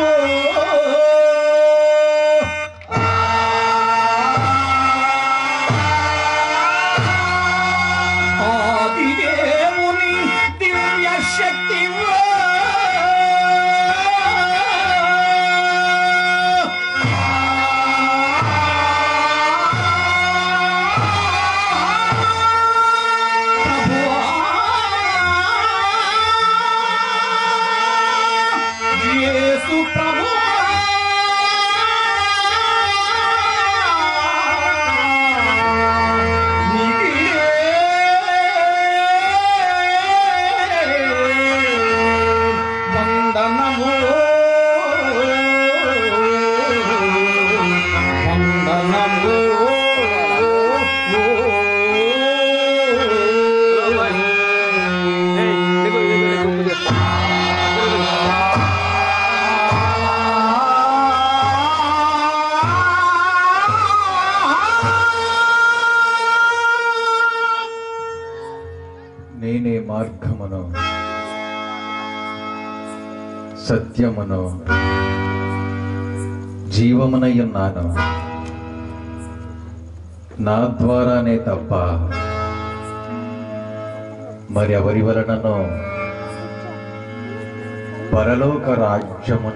నేనే మార్గమును సత్యమును జీవమునై ఉన్నాను. నా ద్వారానే తప్ప మరి ఎవరి వలనను పరలోక రాజ్యమున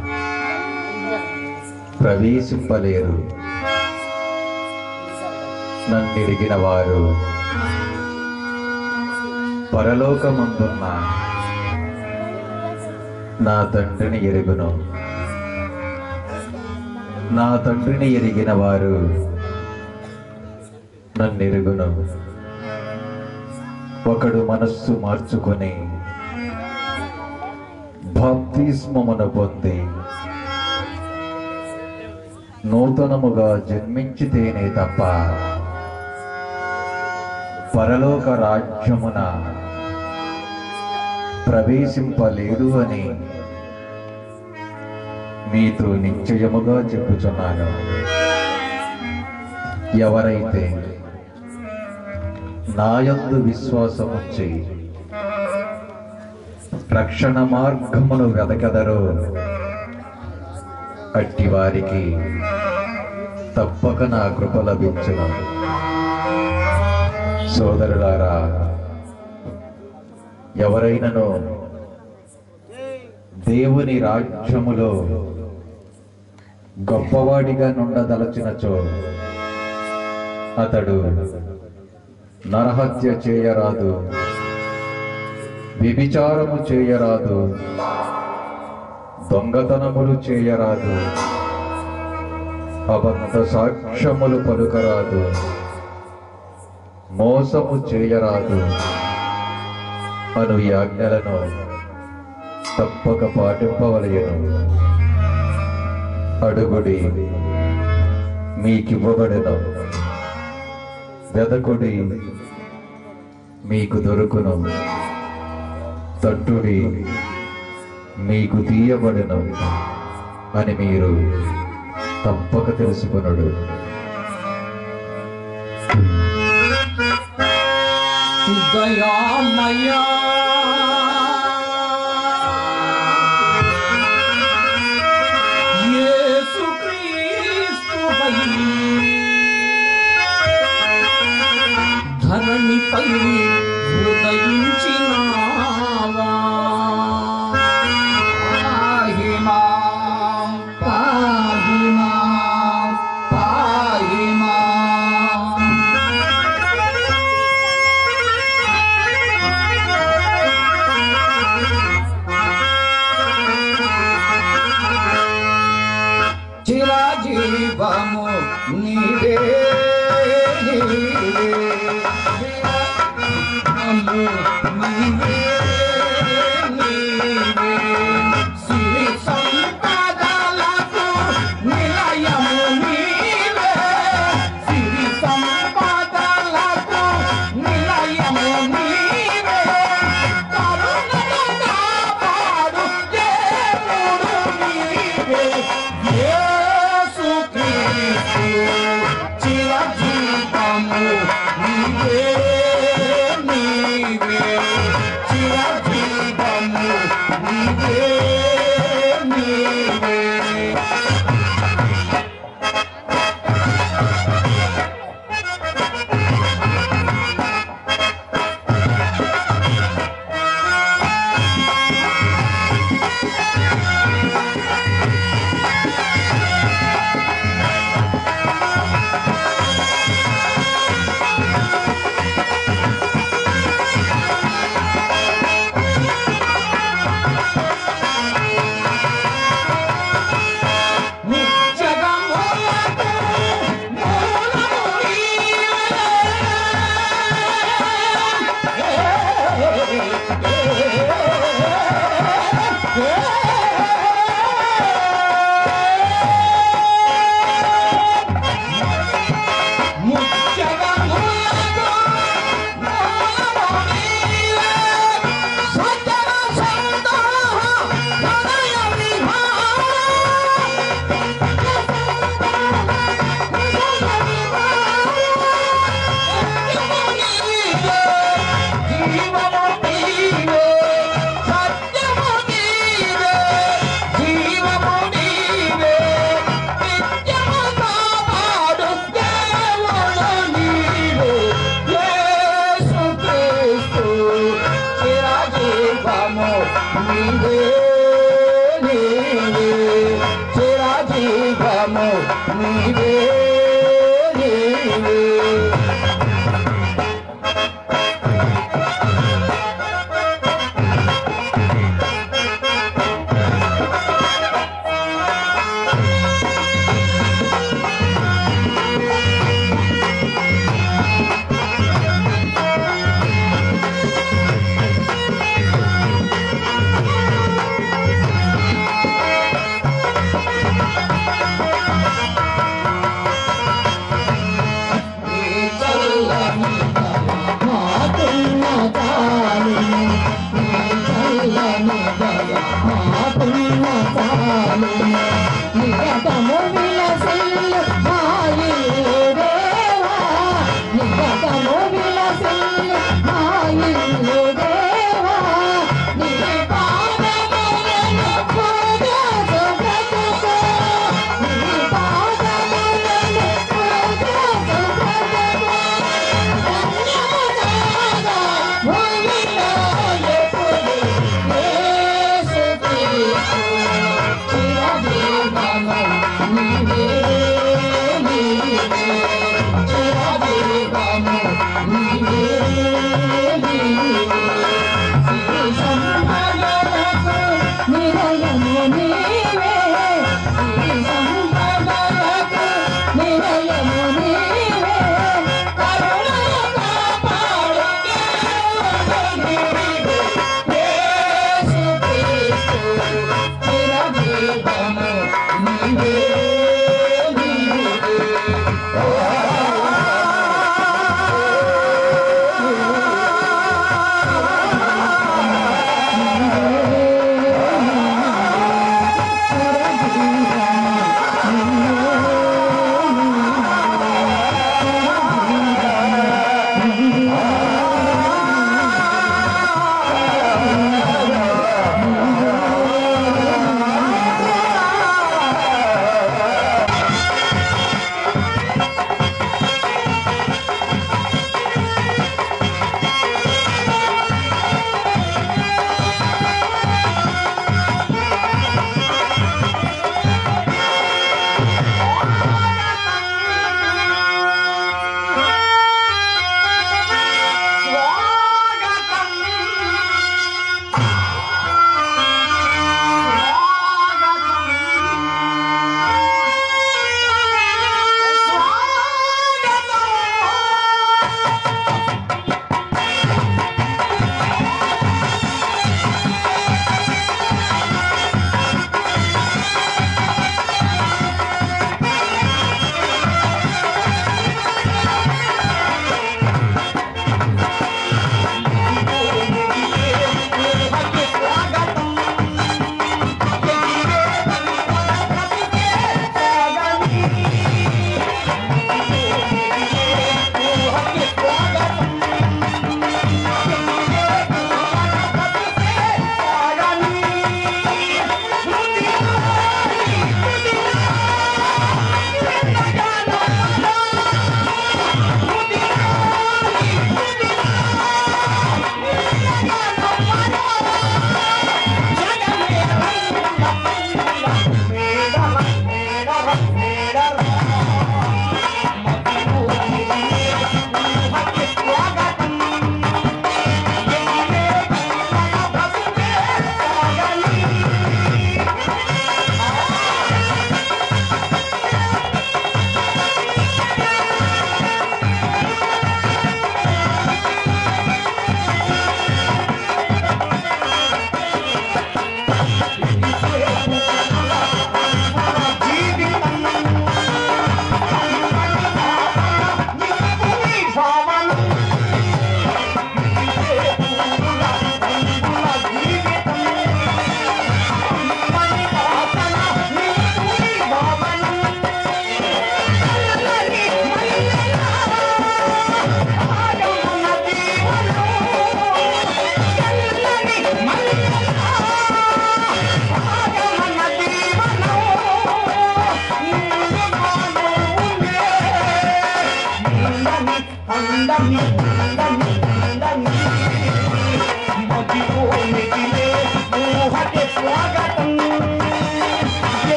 ప్రవేశింపలేరు. నన్నెరిగిన వారు పరలోకమందున్న నా తండ్రిని ఎరుగును. నా తండ్రిని ఎరిగిన వారు నన్నెరుగును. ఒకడు మనస్సు మార్చుకొని బాప్తిస్మమును పొంది నూతనముగా జన్మించితేనే తప్ప పరలోక రాజ్యమున ప్రవేశింపలేడు అని మీతో నిశ్చయముగా చెప్పుచున్నాను. ఎవరైతే నాయందు విశ్వాసముంచి రక్షణ మార్గమును వెదకెదరో అట్టి వారికి తప్పక నా కృప లభించును. సోదరులారా, ఎవరైనను దేవుని రాజ్యములో గొప్పవాడిగా నుండదలచినచో అతడు నరహత్య చేయరాదు, వ్యభిచారము చేయరాదు, దొంగతనములు చేయరాదు, అబద్ధ సాక్ష్యములు పలుకరాదు, మోసము చేయరాదు అను ఈ ఆజ్ఞలను తప్పక పాటింపవలెను. అడుగుడి మీకివ్వబడెను, వెదకుడి మీకు దొరుకును, తట్టుడి మీకు తీయబడెను అని మీరు తప్పక తెలుసుకొనుడు. దయామయా యేసుక్రీస్తుపై ధరణిపై ఉదయించినావా. పాహి మాం, పాహి మాం, పాహి మాం. చిరజీవము నీవే, నీవే చిరజీవము నీవే, నీవే సిరి సంపదలకు నిలయము నీవే, సిరి సంపదలకు నిలయము నీవే, కరుణను కాపాడు దేవుడు నీవే. చిరజీవము నీవే, నీవే చిరజీవము నీవే, నీవే.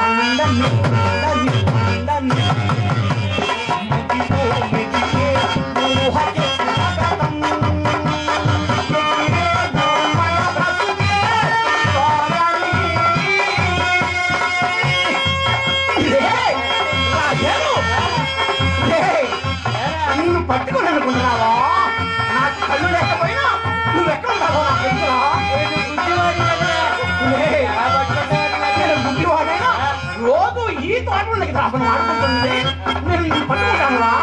పట్టుకుని అనుకుంటున్నావా? నా కళ్ళు లేకపోయినా నువ్వు ఎక్కడ ఉంటావో నాకు తెలుసురా. గుడ్డివాడైనా రోజు ఈ తోటలోకి రాబడి ఆడుకుంటుంది. నేను నిన్ను పట్టుకుంటాను రా.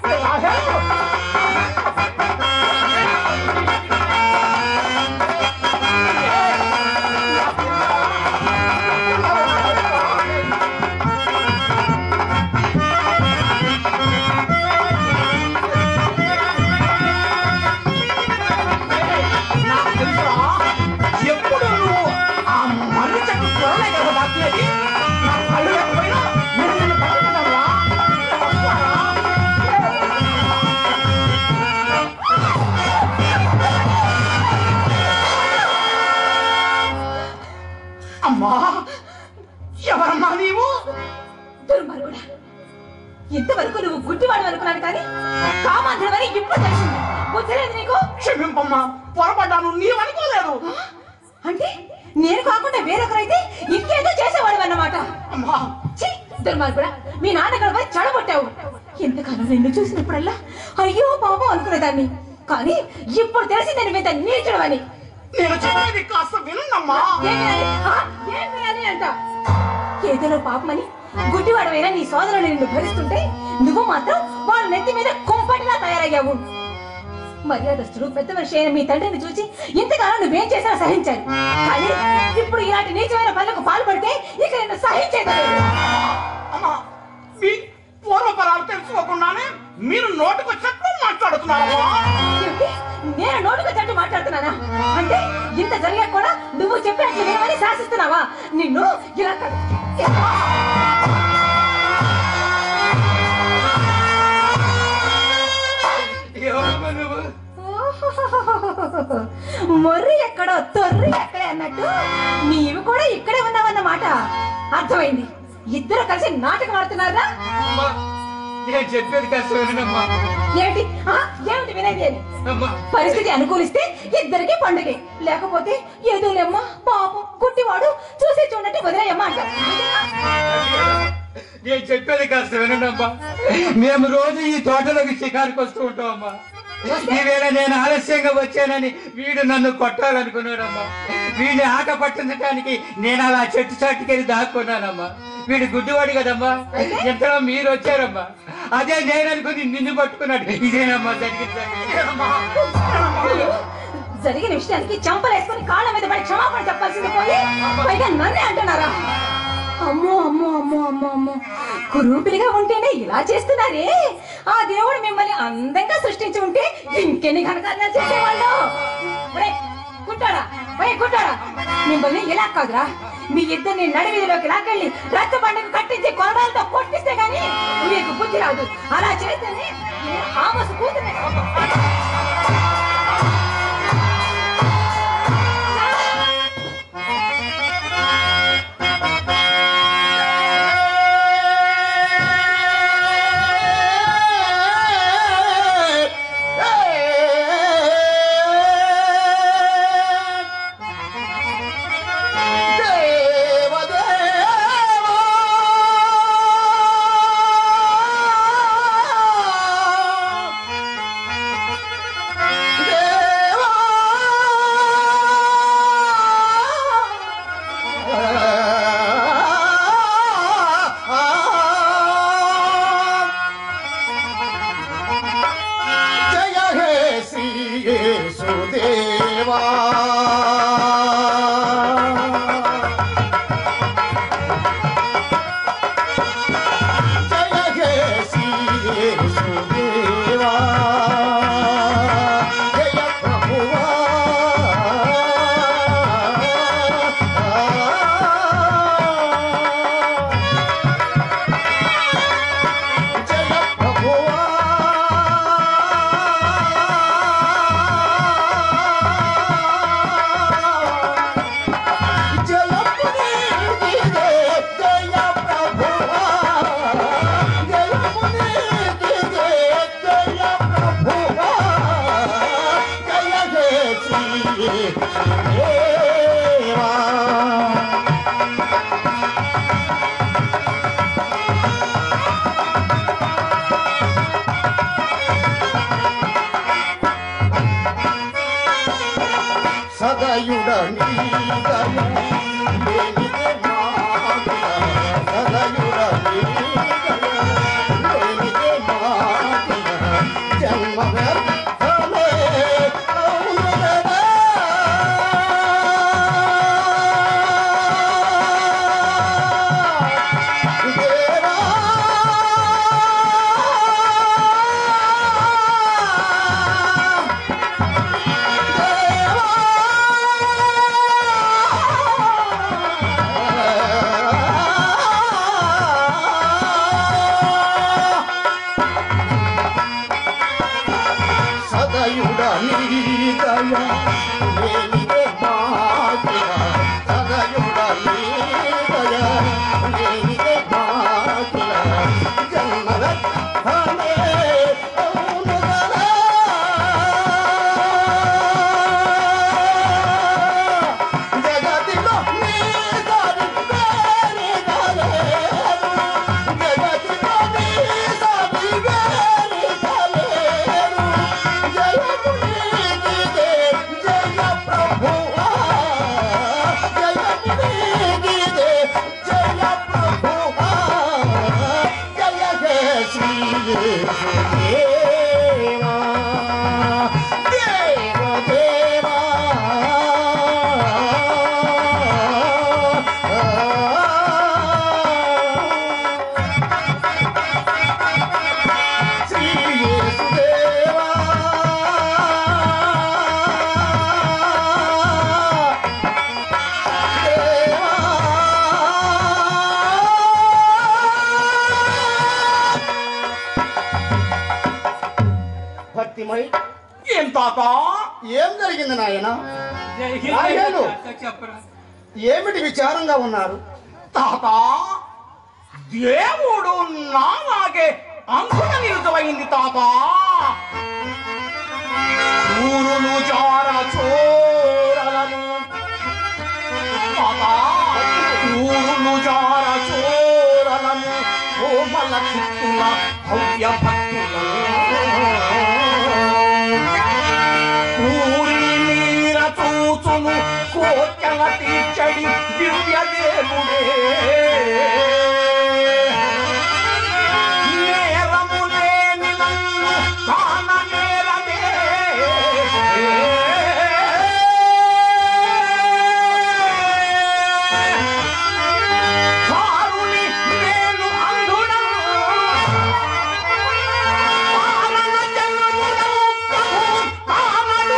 అమ్మా, ఎవరమ్మా నీవు? దుర్మార్గుడా, ఇంతవరకు నువ్వు గుడ్డివాడు అనుకున్నాను కానీ కామాంధుడవని ఇప్పుడు తెలిసింది. తెలియదు నీకు? క్షమింపమ్మా, పొరపడ్డాను, నీవనుకోలేదు. అంటే నేను కాకుండా వేరొకరైతే ఇంకేదో చేసేవాడు అన్నమాట. అమ్మా, దుర్మార్గుడా, మీ నాన్నగారు చెడగొట్టావు. ఎంతకాలం నిన్ను చూసినప్పుడల్లా అయ్యో బాబు అనుకునేదాన్ని, కానీ ఇప్పుడు తెలిసి నేను మీద నీచడవని. నేను చెప్పేది కాస్త వినున్నమ్మా. ఏం వినాలి అంట? ఏదో పాపమని గుడ్డివాడమైనా నీ సోదరులు నిన్ను భరిస్తుంటే నువ్వు మాత్రం వాళ్ళ నెత్తి మీద కుంపటిలా తయారయ్యావు. మర్యాదస్తుడు పెద్ద మనిషి అయిన మీ తండ్రిని చూసి ఇంతకాలం నువ్వేం చేసినా సహించాను, కానీ ఇప్పుడు ఇలాంటి నీచమైన పనులకు పాల్పడితే ఇక నేను సహించేది. అమ్మా, మీ పూర్వపరాలు తెలుసుకోకుండానే మీరు నోటుకొచ్చినట్లు మాట్లాడుతున్నారమ్మా. నేను నోటుకొచ్చినట్టు మాట్లాడుతున్నానా? అంటే ఇంత జరిగా కూడా నువ్వు చెప్పినట్లు నేమని శాసిస్తున్నావా? నిన్ను ఇలా మొర్రి ఎక్కడో తొర్రి ఎక్కడే అన్నట్టు నీవు కూడా ఇక్కడే ఉన్నావన్నమాట. అర్థమైంది. ఇద్దరు కలిసి నాటకం ఆడుతున్నారా? నేను చెప్పేది కాస్త వినమ్మా. ఏమిటి ఏమిటి వినేది అని? పరిస్థితి అనుకూలిస్తే ఇద్దరికి పండుగే, లేకపోతే ఏదోలేమ్మా పాపం గుట్టివాడు చూసి చూడట్టు వదిలేయమ్మా అంటారు. నేను చెప్పేది కాస్త వినమ్మా. మేము రోజు ఈ తోటలోకి షికారుకు వస్తూ ఉంటామమ్మా. ఈవేళ నేను ఆలస్యంగా వచ్చానని వీడు నన్ను కొట్టాలనుకున్నాడమ్మా. వీడిని ఆట పట్టించడానికి నేను అలా చెట్టు చాటుకెళ్ళి దాక్కున్నానమ్మా. వీడు గుడ్డివాడు కదమ్మా, ఎంతలో మీరు వచ్చారమ్మా. అదే నేను అనుకుని నిన్ను పట్టుకున్నాడు. ఇదేనమ్మా జరిగిన విషయానికి చంపలేసుకుని కాళ్ళ మీద పడి క్షమాపణ చెప్పాల్సింది పోయి పైగా నన్నే అంటున్నారా? అమ్మో అమ్మో అమ్మో అమ్మో అమ్మో, కురూపిలిగా ఉంటేనే ఇలా చేస్తున్నారే. ఆ దేవుడు మిమ్మల్ని అందంగా సృష్టించి ఉంటే ఇంకెన్ని ఘనకార్యాలు చేసేవాళ్ళు. గుట్టాడా, మిమ్మల్ని ఇలా కాదురా, మీ ఇద్దరిని నడివీధిలోకి లాకెళ్ళి రచ్చ బండకు కట్టించి కొరడాలతో కొట్టిస్తే గానీ మీకు బుద్ధి రాదు. అలా చేస్తేనే ఆమసు కూతురు. ఏం తాత ఏం జరిగింది నాయన? చెప్పరా ఏమిటి విచారంగా ఉన్నారు? తాత దేవుడు నాలాగే అంకున నిలుతమైంది తాత. ఊరును చార చోరలను తాత, ఊరును చార చోరలను కోమల చిత్తుల భవ్య భక్తులను ఊరిని మీర చూచును కోర్కెల తీర్చడి దివ్య దేవుడే. నేరము లేని నన్ను కాన నేరమే కారుని నేను అందున పాలన జన్ములను ప్రభు కానడు.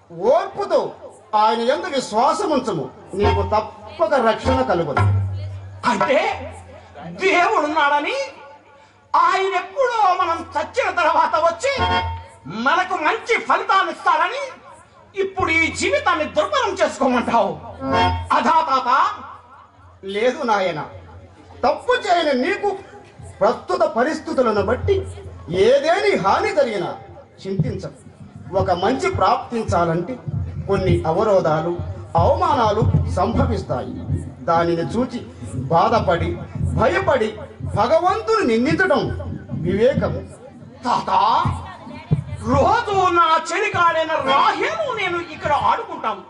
ఓర్పుతో ఆయన యందు విశ్వాసముంచము, నీకు తప్పక రక్షణ కలుగును. అంటే దేవుడున్నాడని, ఆయన ఎప్పుడో మనం చచ్చిన తర్వాత వచ్చి మనకు మంచి ఫలితాన్ని ఇస్తాడని ఇప్పుడు ఈ జీవితాన్ని దుర్భరం చేసుకోమంటావు అదా తాత? లేదు నాయన, తప్పు చేయని నీకు ప్రస్తుత పరిస్థితులను బట్టి ఏదేని హాని జరిగినా చింతించవు. ఒక మంచి ప్రాప్తించాలంటే కొన్ని అవరోధాలు, అవమానాలు సంభవిస్తాయి. దానిని చూచి బాధపడి భయపడి భగవంతుని నిందించడం వివేకము. తాత, రోజు నా చెలికాడైన రాహేలు నేను ఇక్కడ ఆడుకుంటాను.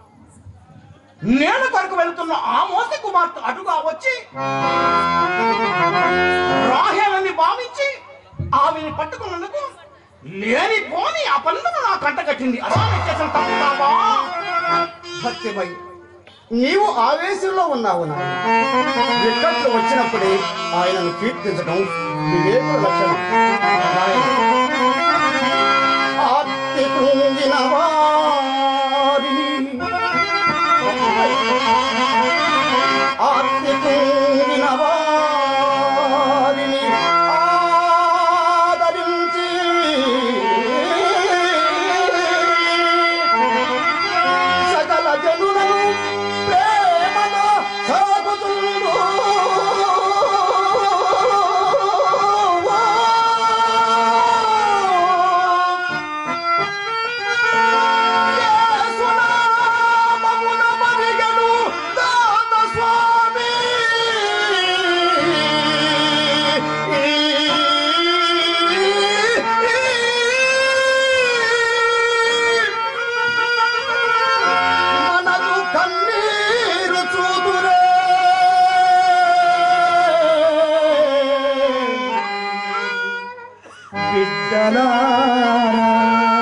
నేను కొరకు వెళ్తున్న ఆ మోస కుమార్తె అటుగా వచ్చి రాహేలని భావించి ఆమెని పట్టుకున్నందుకు లేనిపోని ఆ పనులను నా కంట కట్టింది. అలా చేసిన తప్పుతావా? భక్తిమై, నీవు ఆవేశంలో ఉన్నావు నాయన. విక్కట్లు వచ్చినప్పుడే ఆయనను కీర్తించడం వివేకుల లక్షణం. ఆర్తి కృంగిన వారిని, ఆర్తి కృంగిన వారిని ఆదరించి సకల జనులను ప్రేమలో సాగుతుండు. యేసునామమున మరిగెను దాత స్వామి. మనదు కన్నీరు చూదురే, బిడ్డలారా.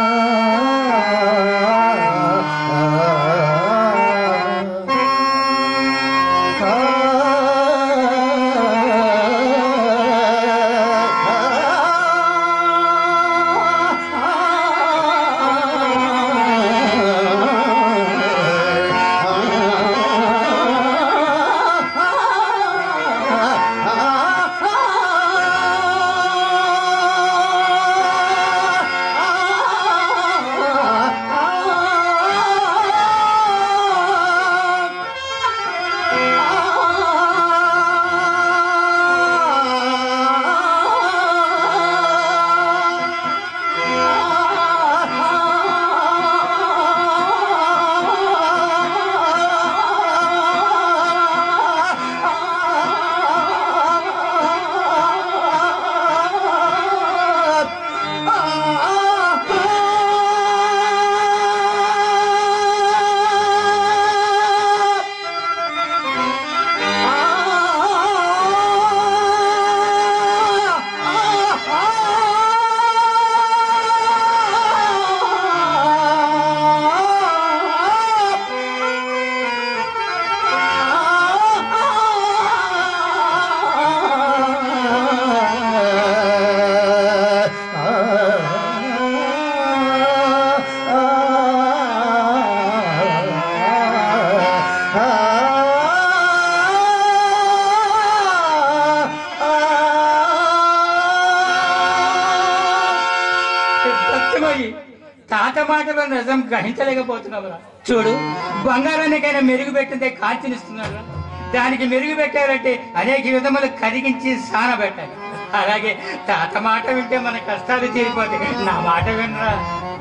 తాత మాటలో నిజం గ్రహించలేకపోతున్నావురా. చూడు, బంగారానికైనా మెరుగు పెట్టిందే కాంతినిస్తున్నాడు. దానికి మెరుగు పెట్టారంటే అనేక విధములు కరిగించి సానబెట్టాలి. అలాగే తాత మాట వింటే మన కష్టాలు తీరిపోతాయి. నా మాట వినరా.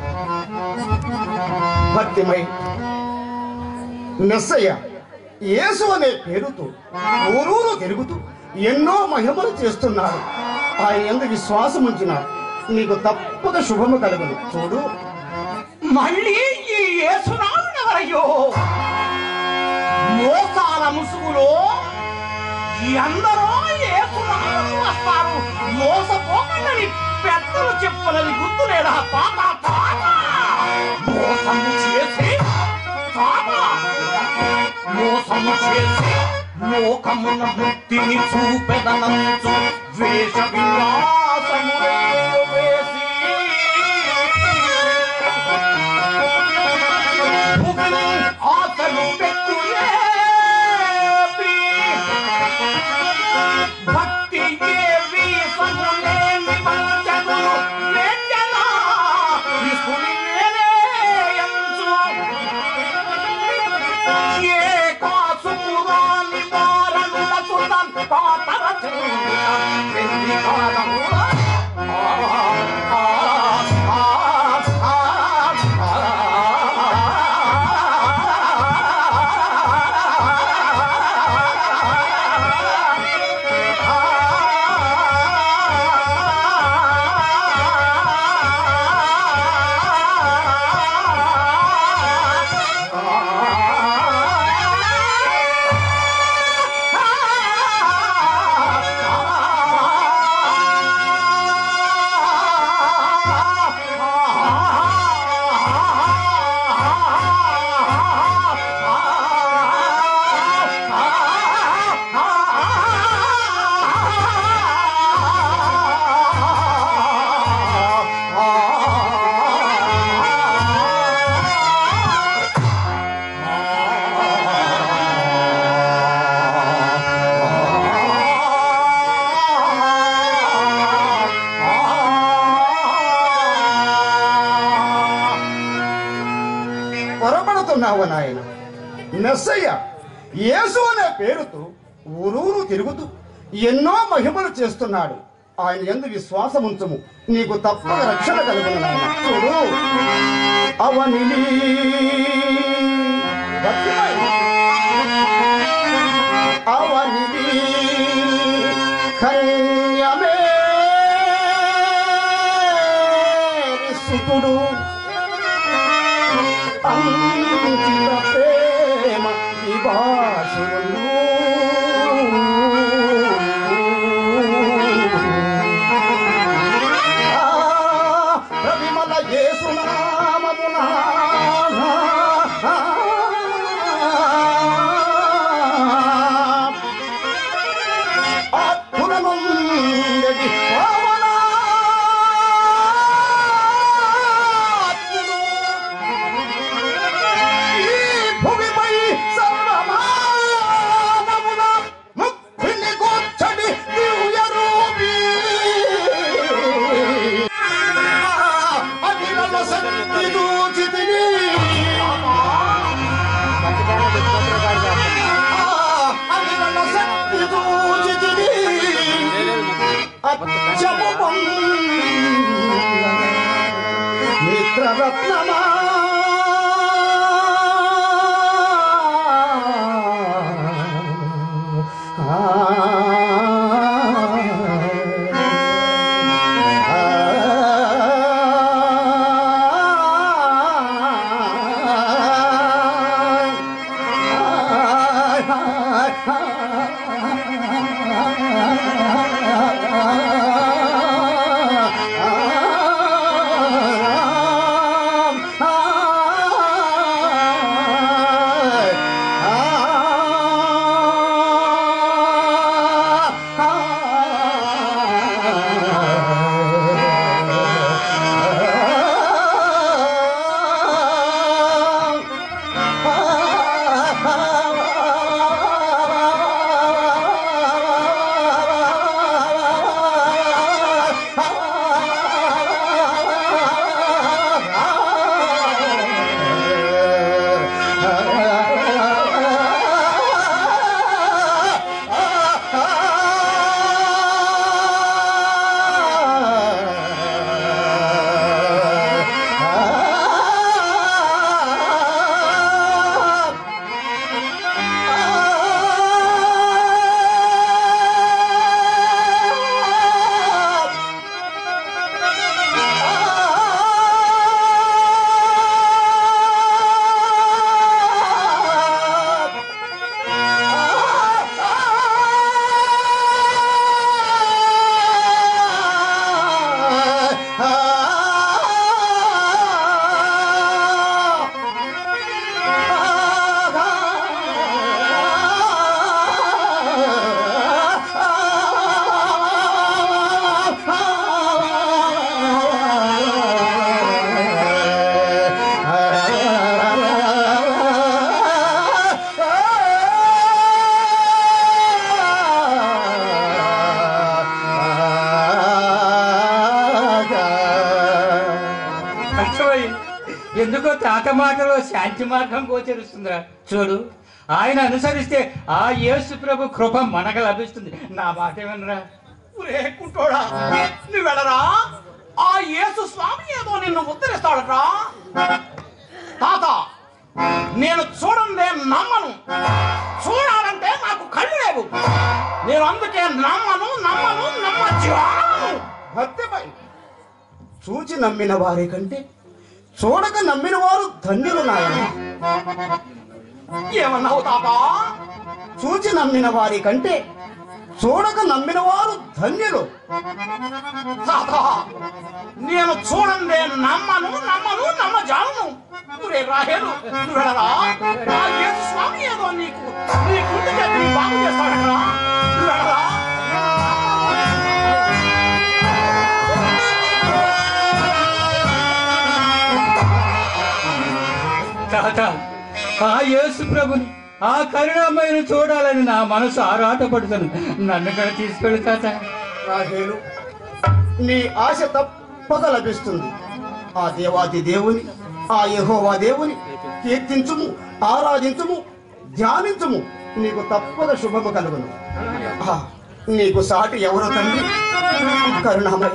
భక్తిమై, మెస్సయ్య యేసు అనే పేరుతో ఊరూరు తిరుగుతూ ఎన్నో మహిమలు చేస్తున్నాడు. ఆయన యందు విశ్వాసం ఉంచినాడు, నీకు తప్పక శుభము కలుగును. చూడు, మళ్ళీ ఈ యేసునామం ఎవరయ్యో? మోసాల ముసుగులో ఎందరో యేసునామం వస్తారు. మోసపోకండి పెద్దలు చెప్పులని గుర్తు లేదా? తాత తాత మోసము చేసి మోసము చేసి లోకమున ముక్తిని చూపెదనంచు వేష విలాసములో వేసి పొరపడుతున్నావు నాయన. మెస్సయ్య యేసు అనే పేరుతో ఊరూరు తిరుగుతూ ఎన్నో మహిమలు చేస్తున్నాడు. ఆయన యందు విశ్వాసం ఉంచుము, నీకు తప్పక రక్షణ కలుగును నాయన. చూడు, అవనిలి అవనిలి కన్యమే సుతుడు అంకిత ప్రేమ విభాషుడు ప్రవిమల యేసునామమున ఆత్మనుండి మిత్రరత్నమా ఎందుకో తాత మాటలో శాంతి మార్గం గోచరిస్తుందిరా. చూడు, ఆయన అనుసరిస్తే ఆ యేసు ప్రభు కృప మనకు లభిస్తుంది. నా మాట ఏమనరా? కుంటోడా నువ్వు వెళ్ళరా, ఆ యేసు స్వామి ఏదో నిన్ను ఉద్ధరిస్తాడట్రా. తాత, నేను చూడందే నమ్మను, చూడాలంటే నాకు కళ్ళు లేవు. నేను అందుకే నమ్మను నమ్మను నమ్మను. హత్యపై చూచి నమ్మిన వారి కంటే చూడక నమ్మిన వారు ధన్యులు నాయన. ఏమన్నావు తాత? చూచి నమ్మిన వారి కంటే చూడక నమ్మిన వారు ధన్యులు. తాత, నేను చూడందే నమ్మను నమ్మను నమ్మజాలను. నువ్వే రాహేలు, నువ్వు వెళ్ళరా, ఆ యేసు స్వామి ఏదో నీకు నీ గుండె చెప్పి బాగు చేస్తాడరా. నువ్వు వెళ్ళరా. తాత, ఆ యేసు ప్రభుని, ఆ కరుణామయ్యను చూడాలని నా మనసు ఆరాటపడుతుంది. నన్ను కూడా తీసుకెళ్ళు తాత. రాహేలు, నీ ఆశ తప్పక లభిస్తుంది. ఆ దేవాది దేవుని, ఆ యెహోవా దేవుని కీర్తించుము, ఆరాధించుము, ధ్యానించుము. నీకు తప్పక శుభము కలుగును. నీకు సాటి ఎవరు తండ్రి? కరుణామయ.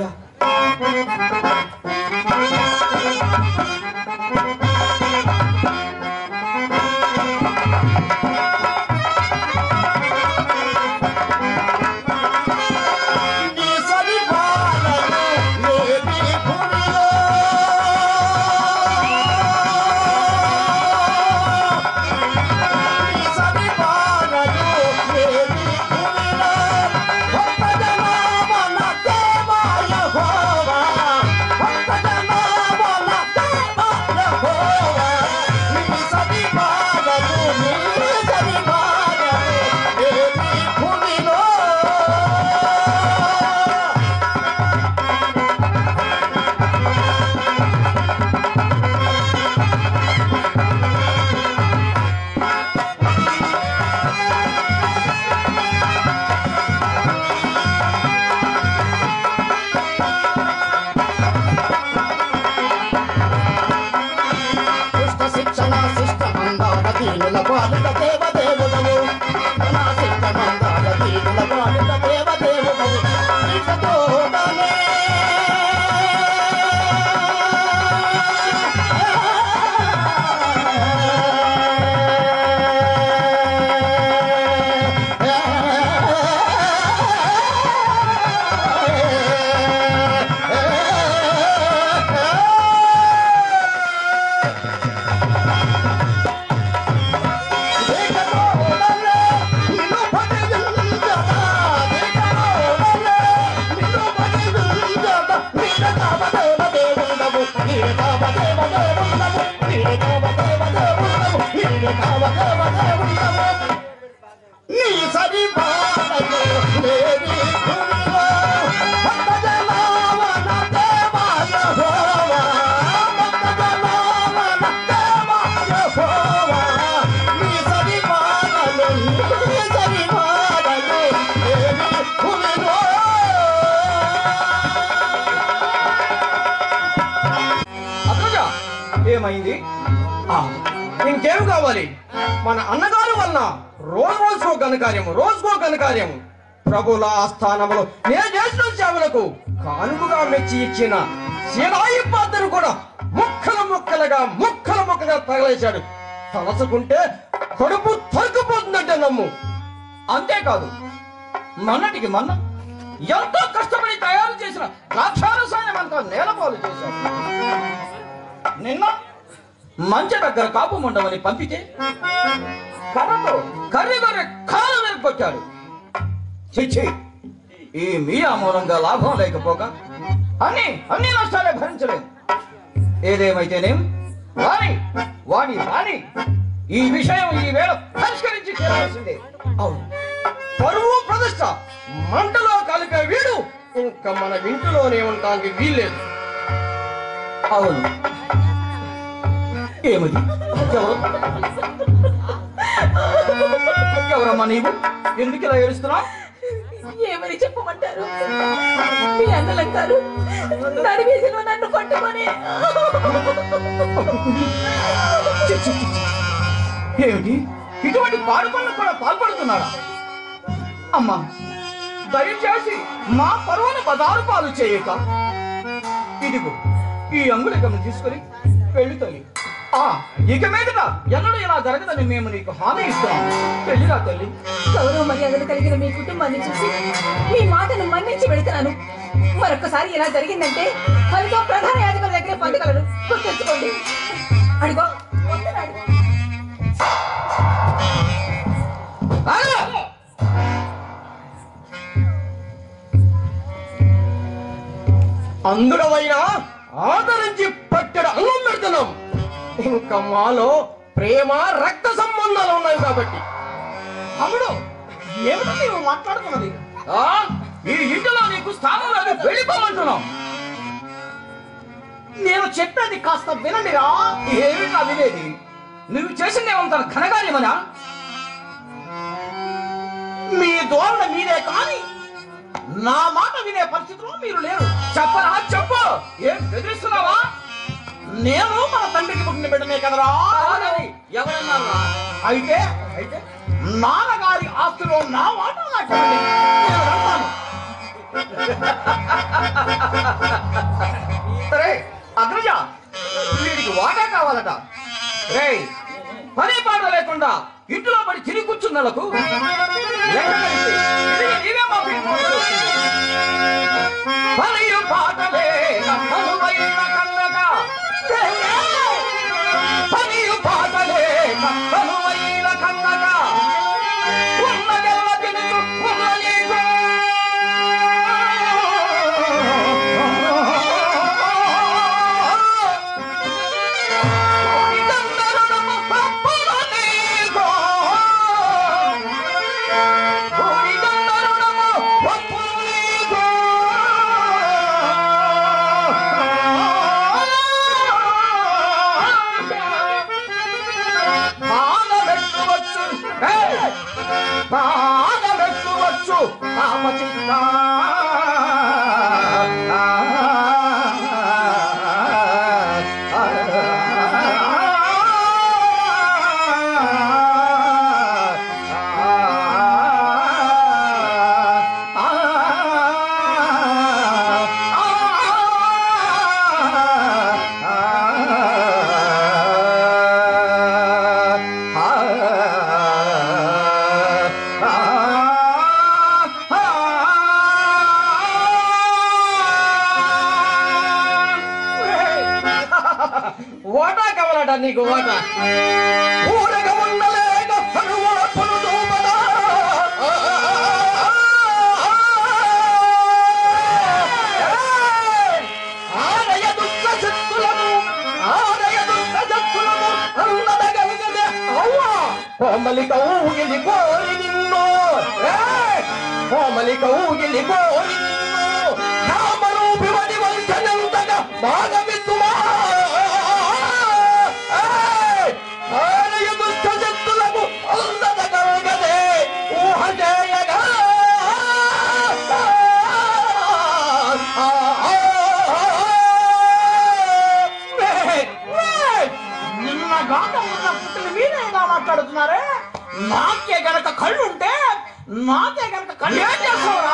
ఏమైంది? ఇంకేం కావాలి? మన అన్నగారి వలన రోజుకో ఘనకార్యము ప్రభుల ఆస్థానములో నేను చేసిన సేవలకు కానుకగా మెచ్చి ఇచ్చిన శిలాయి పాత్రను కూడా ముక్కలుగా తగలేశాడు. తలసుకుంటే కడుపు తరుకుపోతుందంటే నమ్ము. అంతేకాదు, మొన్నటికి మొన్న ఎంతో కష్టపడి తయారు చేసిన ద్రాక్షారసాయనం అంతా నేలపాలు చేశాడు. నిన్న మంచి దగ్గర కాపు ఉండమని పంపితే కర్రతో కర్రీ కాలు వెనుకొచ్చాడు. చిచ్చి, ఈ మీయా మూలంగా లాభం లేకపోగా అన్ని నష్టాలే భరించలేదు. ఏదేమైతేనేం వాణి ఈ విషయం ఈ వేళ పరిష్కరించి తీరాల్సిందే. అవును, పరువు ప్రతిష్ట మంటలో కలిపే వీడు ఇంకా మన ఇంటిలోనే ఉండడానికి వీల్లేదు. అవును, ఏమిటి? ఎవరమ్మా నీవు? ఎందుకు ఇలా ఏడుస్తున్నావు? ఏమని చెప్పమంటారు? మీ అన్నలంకారు నడివీధిలో నన్ను పట్టుకొని ఏమిటి? ఇటువంటి పాడుపనులు కూడా పాల్పడుతున్నారా? అమ్మా, దయచేసి మా పరువును బజారు పాలు చేయక ఇదిగో ఈ అంగుళికము తీసుకుని పెళ్లి తల్లి. ఇక మీదట ఎన్నడూ ఇలా జరగదని మేము నీకు హామీ ఇస్తున్నాం. పెళ్లిరా తల్లి. గౌరవ మర్యాదలు కలిగిన మీ కుటుంబాన్ని చూసి మీ మాటను మన్నించి వెళుతున్నాను. మరొకసారి ఇలా జరిగిందంటే ఫలితం ప్రధాన యాజకుల దగ్గర పొందగలరు. గుర్తుంచుకోండి. అడిగో వస్తున్నాడు. అందులోవైనా ఆదరించి పట్టెడు అన్నం పెడుతున్నాం. ఇంకా మాలో ప్రేమ రక్త సంబంధాలు ఉన్నాయి కాబట్టి. అప్పుడు ఏమిటో నీవు మాట్లాడుతున్నది? ఈ ఇంటిలో నీకు స్థానం లేదు, వెళ్ళిపోమంటున్నాం. నేను చెప్పేది కాస్త వినండిరా. ఏమిటా వినేది? నువ్వు చేసింది ఏమంటారు కనగానేమనా? మీ ధోరణ మీదే కానీ నా మాట వినే పరిస్థితిలో మీరు లేరు. చెప్పరా, చెప్పు. ఏం బెదిరిస్తున్నావా? నేను మన తండ్రికి పుట్టిన బిడ్డనే కదరా. ఎవరన్నారా? అయితే అయితే నాన్నగారి ఆస్తిలో నా వాటా నాకు ఇవ్వండి. నేను వెళ్తాను. సరే అగ్రజ, వీడికి వాటా కావాలట. రే, పని పాట లేకుండా ఇంట్లో పడి తిరిగి కూర్చున్నలకు నీవే మా పనియు పాటలే కనువైన కన్నగా, పనియు పాటలే కనువైన కన్నగా ఉన్నదెల్ల తినుచు ఉన్ననీకు బాధపెట్టువచ్చు పాపచిత్త. ఓటా కావాలట నీకు? ఓటా ఊరగ ఉండలేక పరువాపులు దూపదా. ఆదయ దుఃఖ శక్తులను అందదగలిగదే అవ్వా. కోమలిక ఊగిలి కోరి నిన్ను, కోమలిక ఊగిలి కోరి నిన్ను నామరూపి వడి వంచనంతగా బాగా విద్దుమా. దుష్టశక్తులకు అందదగలిగదే ఊహ చేయగా నిన్న గాక ఉన్న పుట్టిన మీరేగా మాట్లాడుతున్నారే. నాకే గనక కళ్ళు ఉంటే, నాకే గనక కళ్ళు ఏం చేస్తావురా?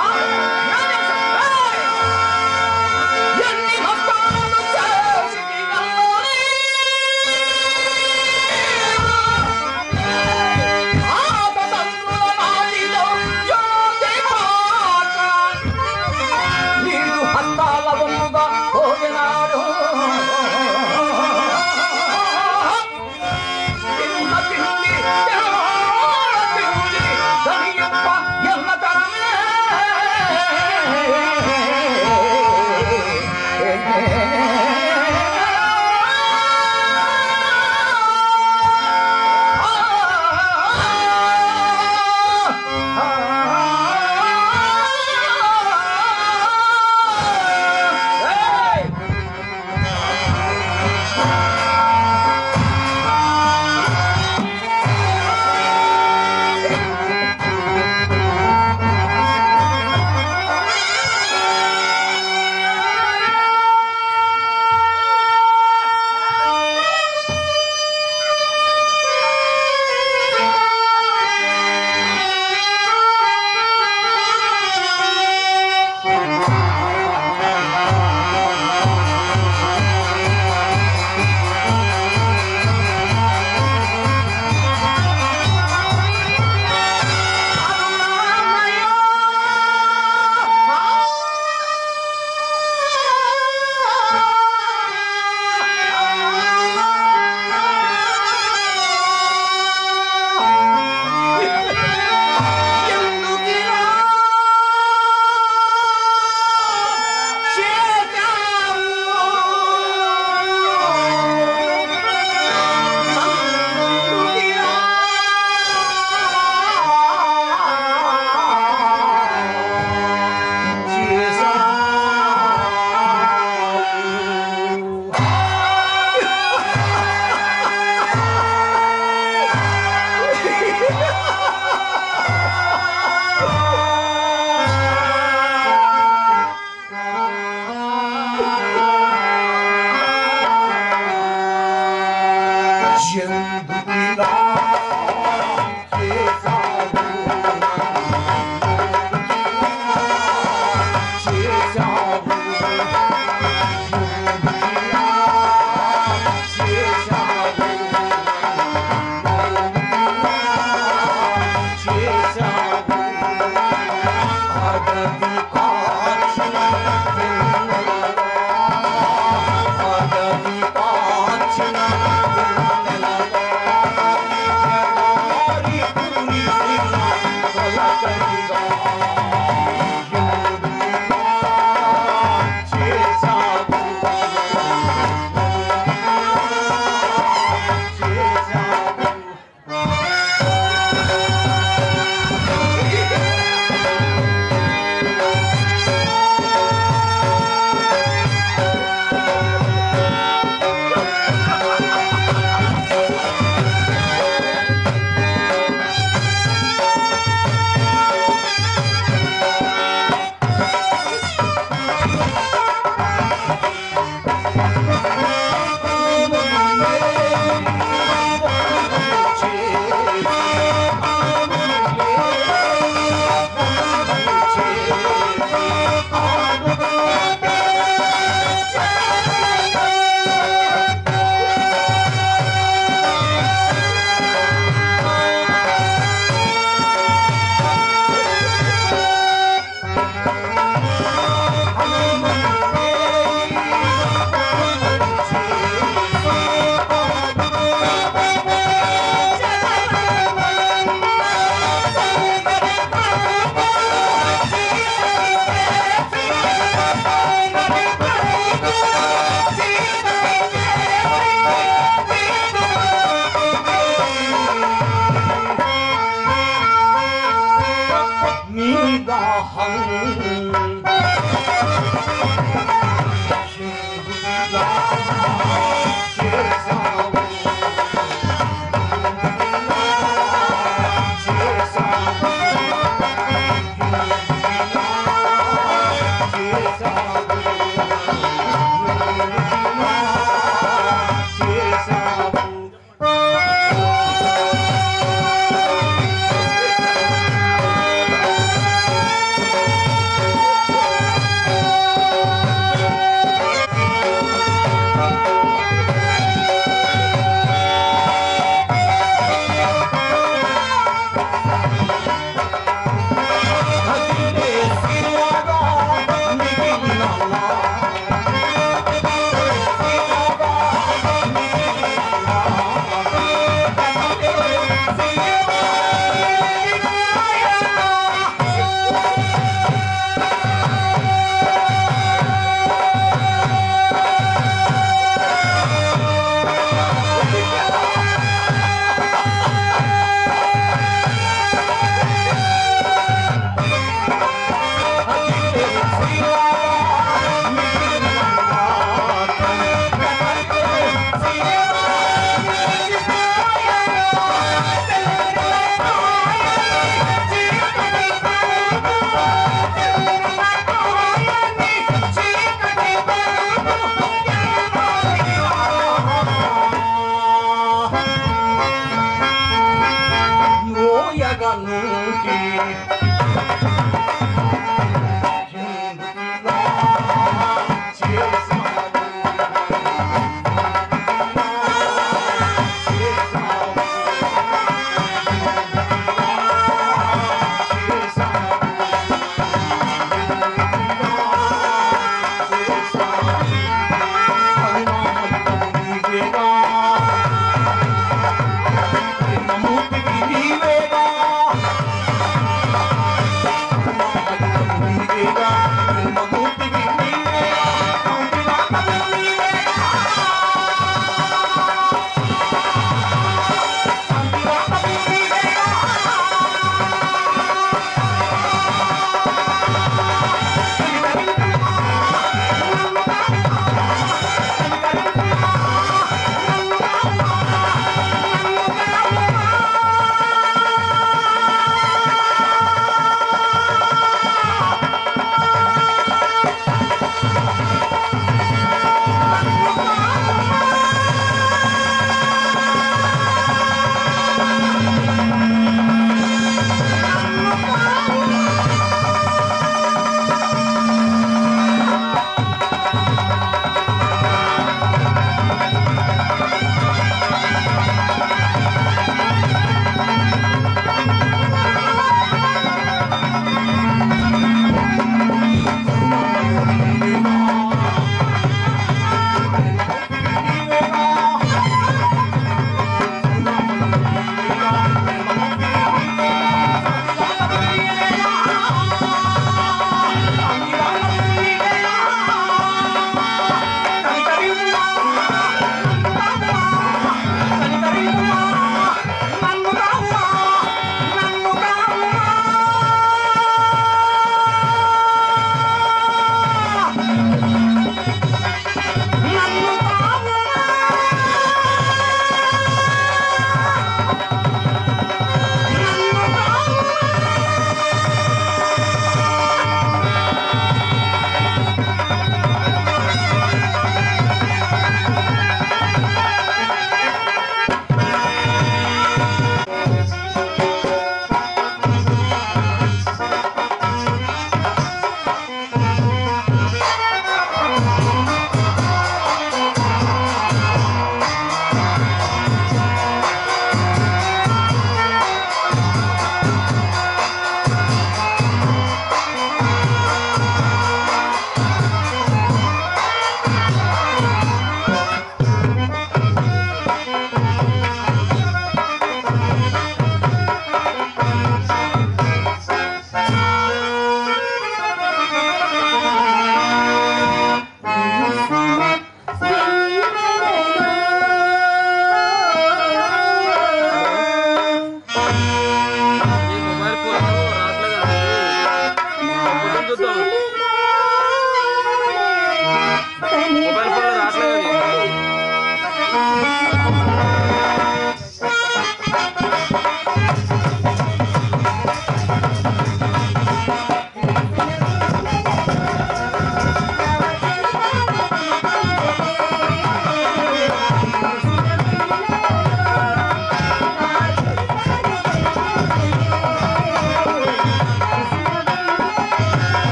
ఎన్ని హస్తాలను చేసి నీరు హస్తాల బొమ్ముగా పోగినాడు. తిండి ధనియప్ప ఎన్న తరమే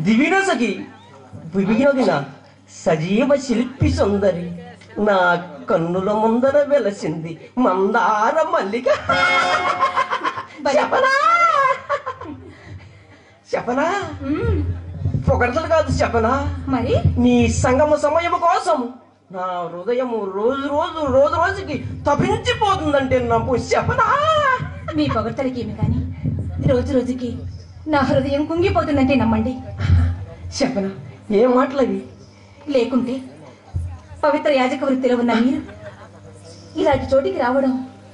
దివినసగి విభిగిన సజీవ శిల్పి సుందరి నా కన్నుల ముందర వెలసింది మందార మల్లిక. చెప్పనా చెప్పనా పొగడతలు కాదు చెప్పనా. మరి నీ సంగమ సమయం కోసం నా హృదయము రోజు రోజుకి తపించిపోతుందంటే నాకు చెప్పనా. మీ పొగడ్తలకి ఏమి కానీ రోజు రోజుకి నా హృదయం కుంగిపోతుందంటే నమ్మండి. చెప్పనా ఏం మాటలవి. లేకుంటే పవిత్ర యాజక వృత్తిలో ఉన్న మీరు ఇలాంటి చోటికి రావడం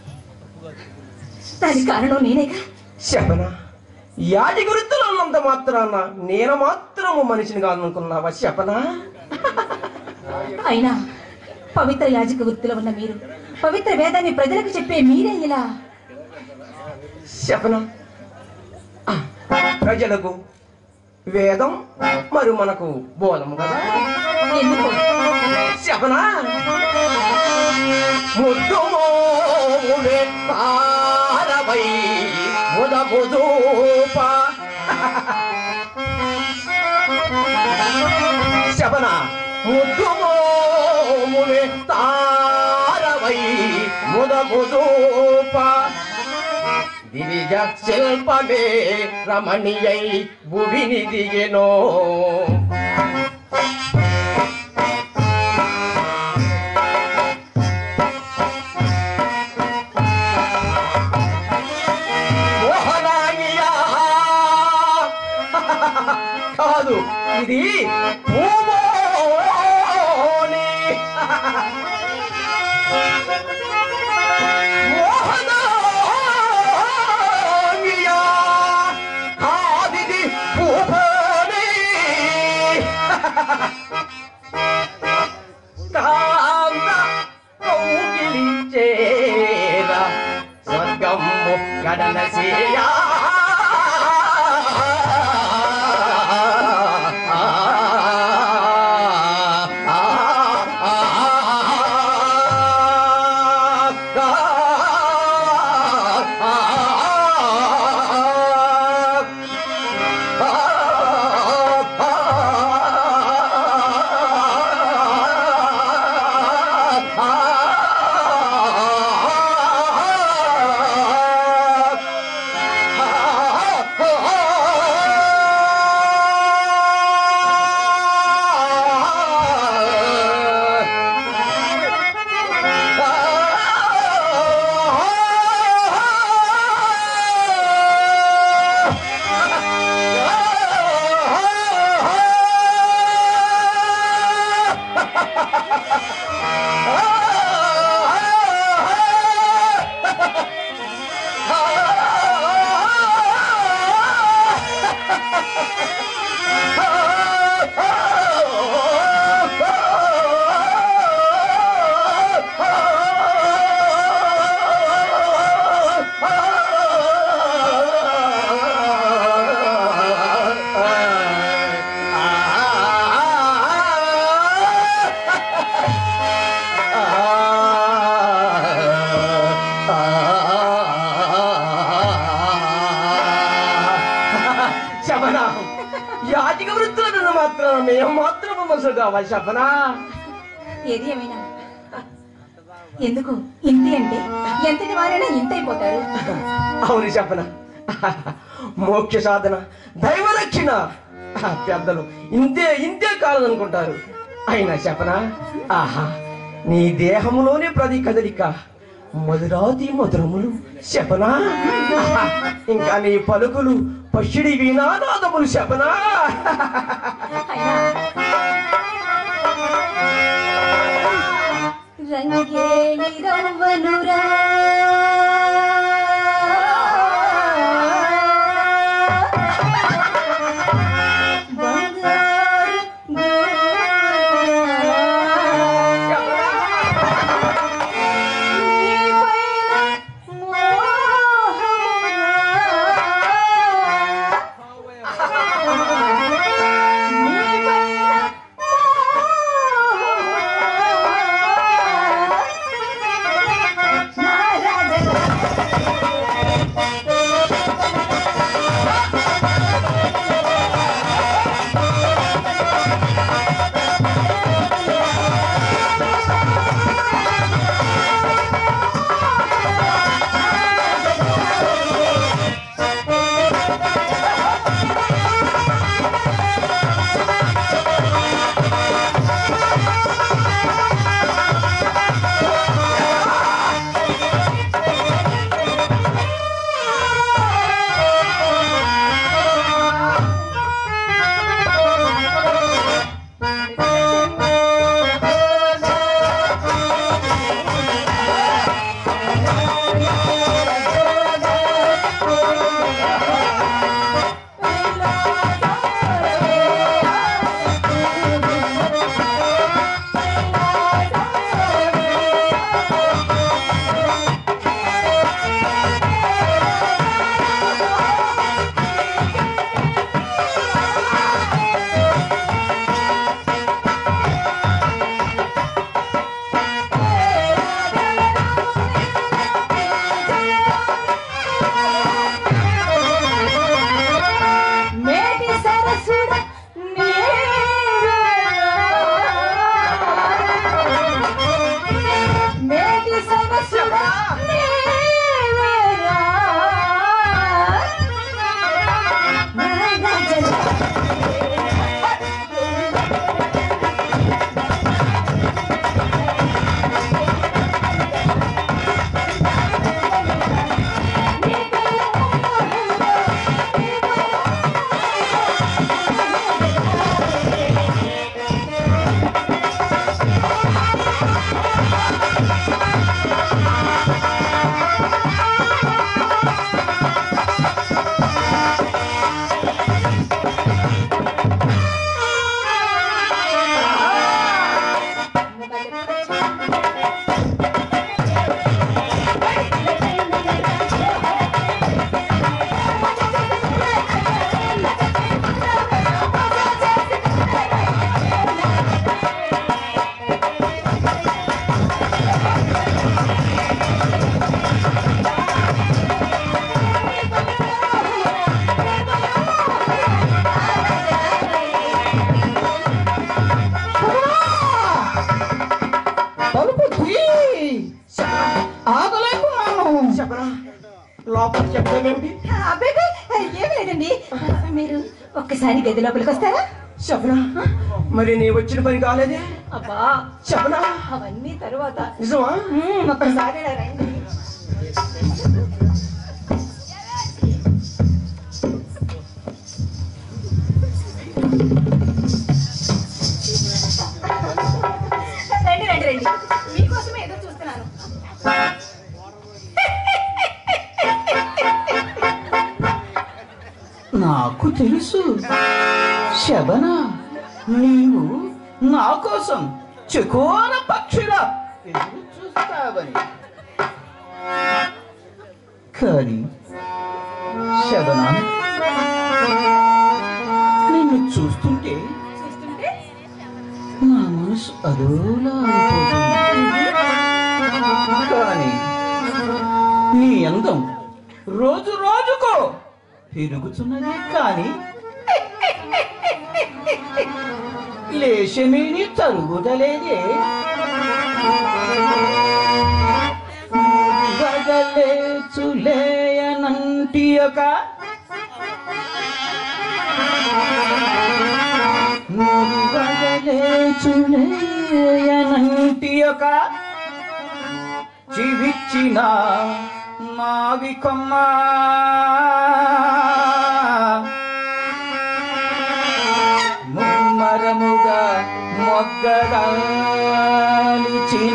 దానికి కారణం నేనేగా. చెప్పనా యాటి గురితులు ఉన్నంత మాత్రాన నేను మాత్రము మనిషిని కాదనుకున్నావా చెప్పనా. అయినా పవిత్ర యాజక వృత్తిలో ఉన్న మీరు పవిత్ర వేదాన్ని ప్రజలకు చెప్పే మీరే ఇలా. చెప్పనా ప్రజలకు వేదం మరి మనకు బోధము కదా. ఎందుకు చెప్పనా ముద్దుమోవై ముదముదూప. చెప్పనా ముద్దుమోములే తారవై ముదముదూప. దివిజ శిల్పమే రమణీయై భువిని దిగెనో. కాదు ఇది పూమోని. మోహనాంగియా కాదిది పూమోని. కాంత కౌగిలించేర స్వర్గము గడలసేయా. యాటిక వృత్తులను మాత్రం మేము మాత్రము మసుగావా చెప్పనా. ఏది ఏమైనా ఎందుకు ఇంతి అంటే ఎంతటి వారైనా ఇంతైపోతారు. అవును చెప్పనా. మోక్ష సాధన దైవరక్షణ పెద్దలు ఇంతే కాలదనుకుంటారు. అయినా చెప్పనా ఆహా నీ దేహంలోనే ప్రతి కదలిక మధురాతి మధురములు చెప్పనా. ఇంకా నీ పలుకులు పక్షుడి వీణానాదములు చెప్పనా. రంగేలి రవ్వనురా తలుపు ఆగలేకున్నాను. చెప్పరా లోపల చెప్పేమేమిటి? అబ్బాయి ఏమి లేదండి. మీరు ఒక్కసారి గది లోపలికి వస్తారా? చెప్పరా మరి నీ వచ్చిన పని కాలేదే? అబ్బా చెప్పరా అవన్నీ తరువాత. నిజమా? ఒక్కసారి ఇలా రండి. రండి రండి రండి, మీకోసమే ఏదో చూస్తున్నాను. నాకు తెలుసు శబన, నీవు నా కోసం చకోర పక్షిలా ఎదురు చూస్తావని. కానీ శబన, నిన్ను చూస్తుంటే నా మనసు అదోలా అయిపోతుంది. కానీ నీ అందం రోజు రోజుకో పెరుగుతున్నదే కానీ లేశమేని తరుగుదలేదే. గదలేచులేయనంటి ఒక గదలేచులేయనంటి ఒక చివిచ్చిన మావి కొమ్మ ముమ్మరముగా మొగ్గడాలిచిన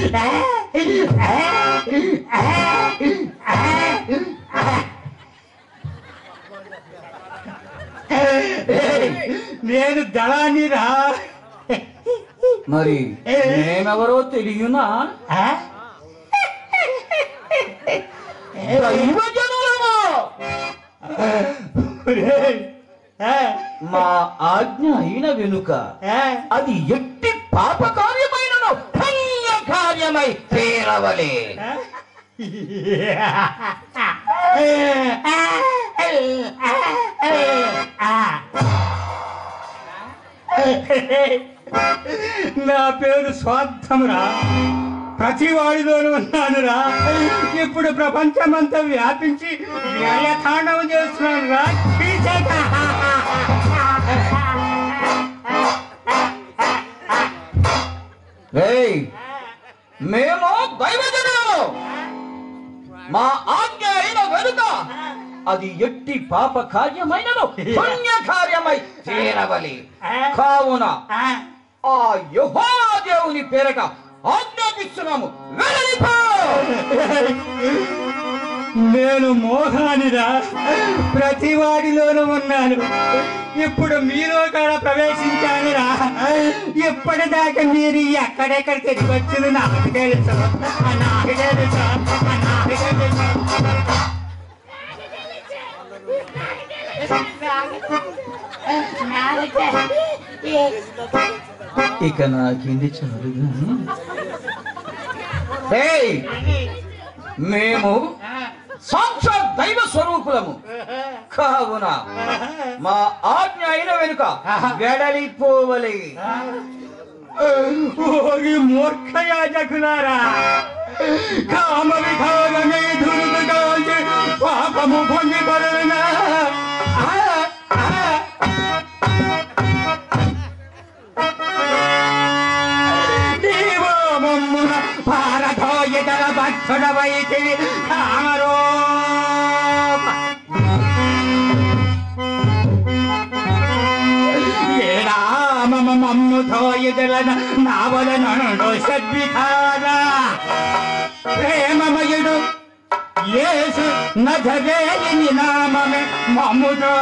నేను దళాన్ని రా. మరి నేనెవరో తెలియనా? దైవజనులమా? మా ఆజ్ఞ అయిన వెనుక అది ఎట్టి పాప కార్యమైనను పుణ్య కార్యమై తీరవలే. నా పేరు స్వార్థమురా, ప్రతి వాడిలోనూ ఉన్నానురా. ఇప్పుడు ప్రపంచమంతా వ్యాపించి వ్యయతాండవం చేస్తున్నాను రా. మేము దైవజనులము. మా ఆజ్ఞ అయిన వెనుక అది ఎట్టి పాప కార్యమైనను పుణ్య కార్యమై తీరవలి. కావున ఆ యెహోవా దేవుని పేరట ఆజ్ఞాపిస్తున్నాము, వెళ్ళిపో. నేను మోహానిరా, ప్రతి వాడిలోనూ ఉన్నాను. ఇప్పుడు మీలో కూడా ప్రవేశించానురా. ఇప్పటిదాకా మీరు ఎక్కడెక్కడ తిరిగి వచ్చింది నాకు తెలుసు, నాకు తెలుసు, నాకు తెలుసు. ఇక నాకింది చాలుగా. మేము సాక్షాత్ దైవ స్వరూపులము. కావున మా ఆజ్ఞ అయిన వెనుక వెడలిపోవలే. ఓరి మూర్ఖ యాజకులారా, కామ విధానమే దుర్గాంచి పాపము పొందిపరునా. నీవో మమ్మున భారతోయితర భక్షుడవైతి కామరో. మమ్ముతో ఎదలన నావలనడు సద్విధాన ప్రేమమయుడు యేసు నజరేయుని నామమే మమ్ముతో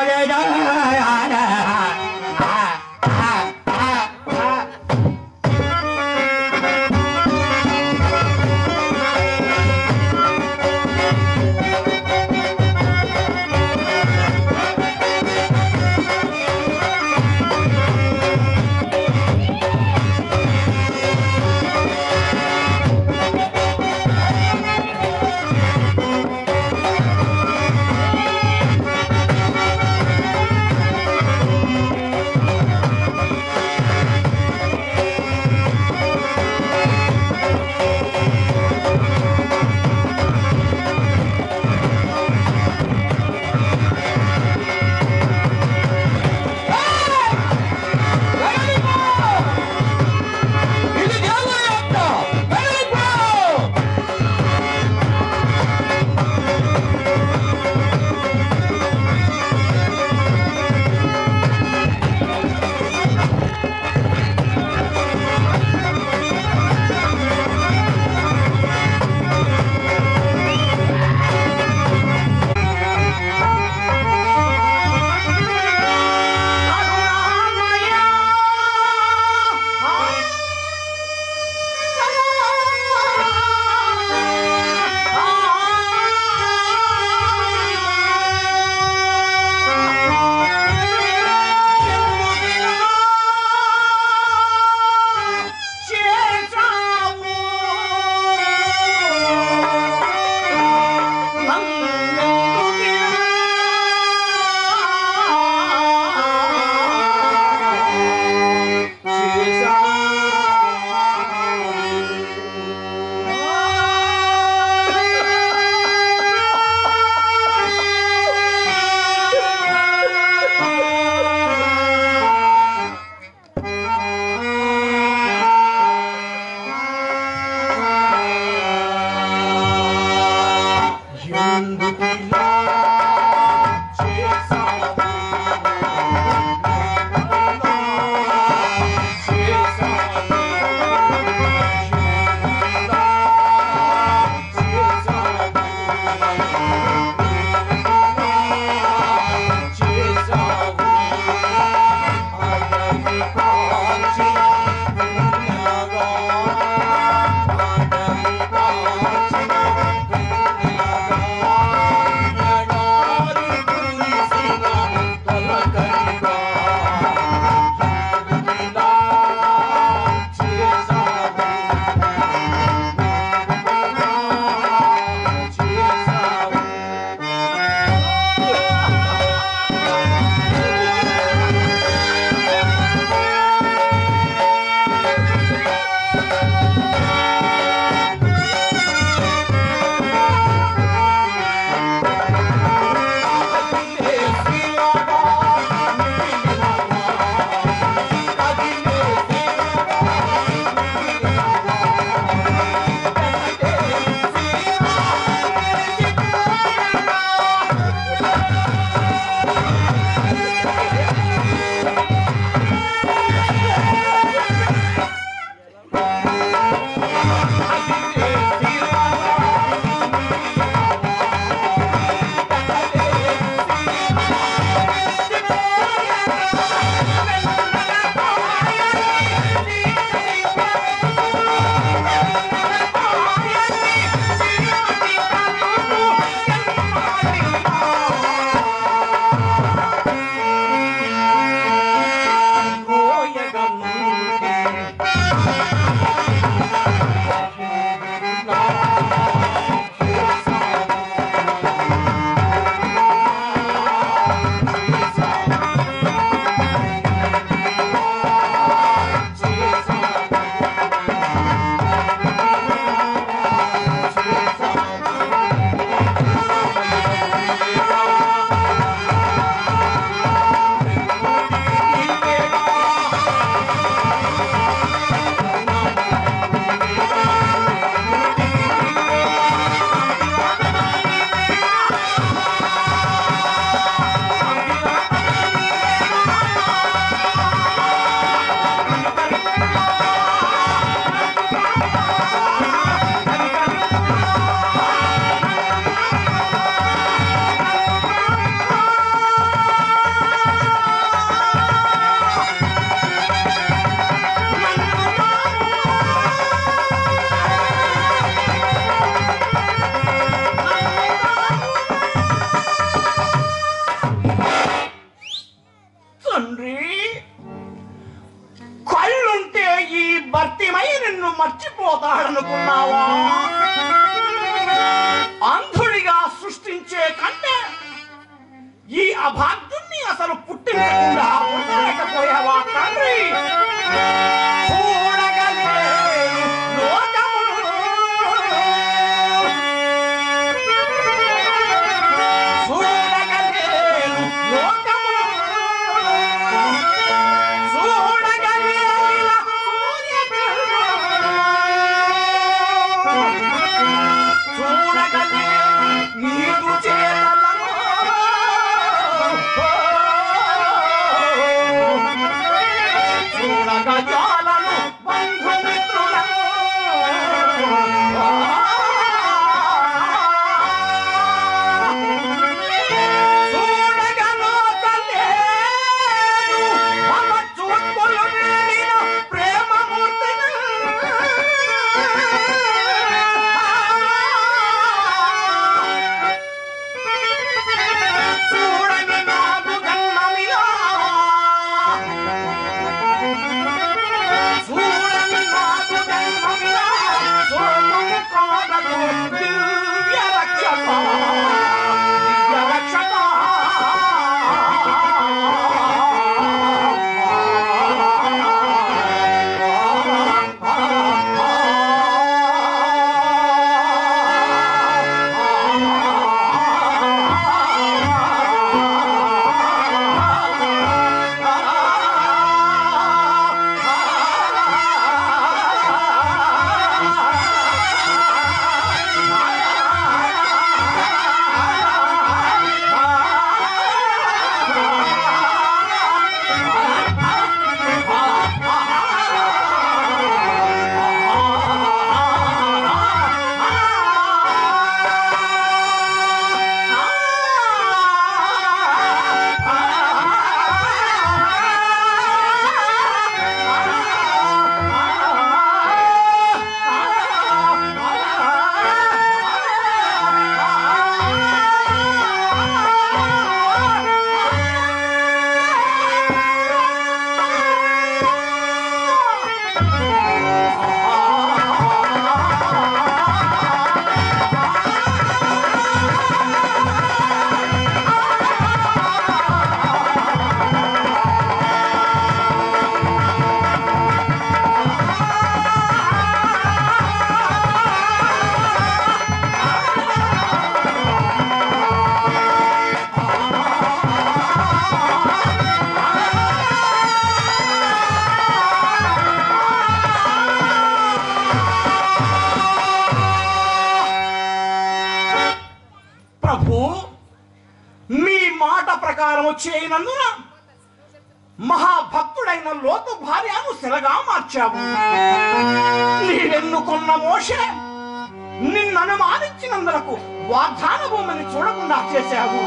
ప్రభు, మీ మాట ప్రకారం చేయనందున మహాభక్తుడైన లోతు భార్యను శిలగా మార్చావు. నీవెన్నుకున్న మోషే నిన్ను అనుమానించినందులకు వాగ్దాన భూమిని చూడకుండా చేశావు.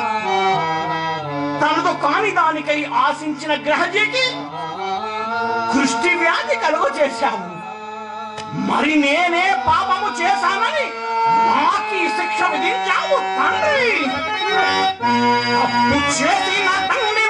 తనతో కాని దానికై ఆశించిన గ్రహజీకి కృష్టి వ్యాధి కలుగ చేశావు. మరి నేనే పాపము చేశానని నాకు ఈ శిక్ష విధించావు తండ్రి. అప్పు చేసిన తండ్రి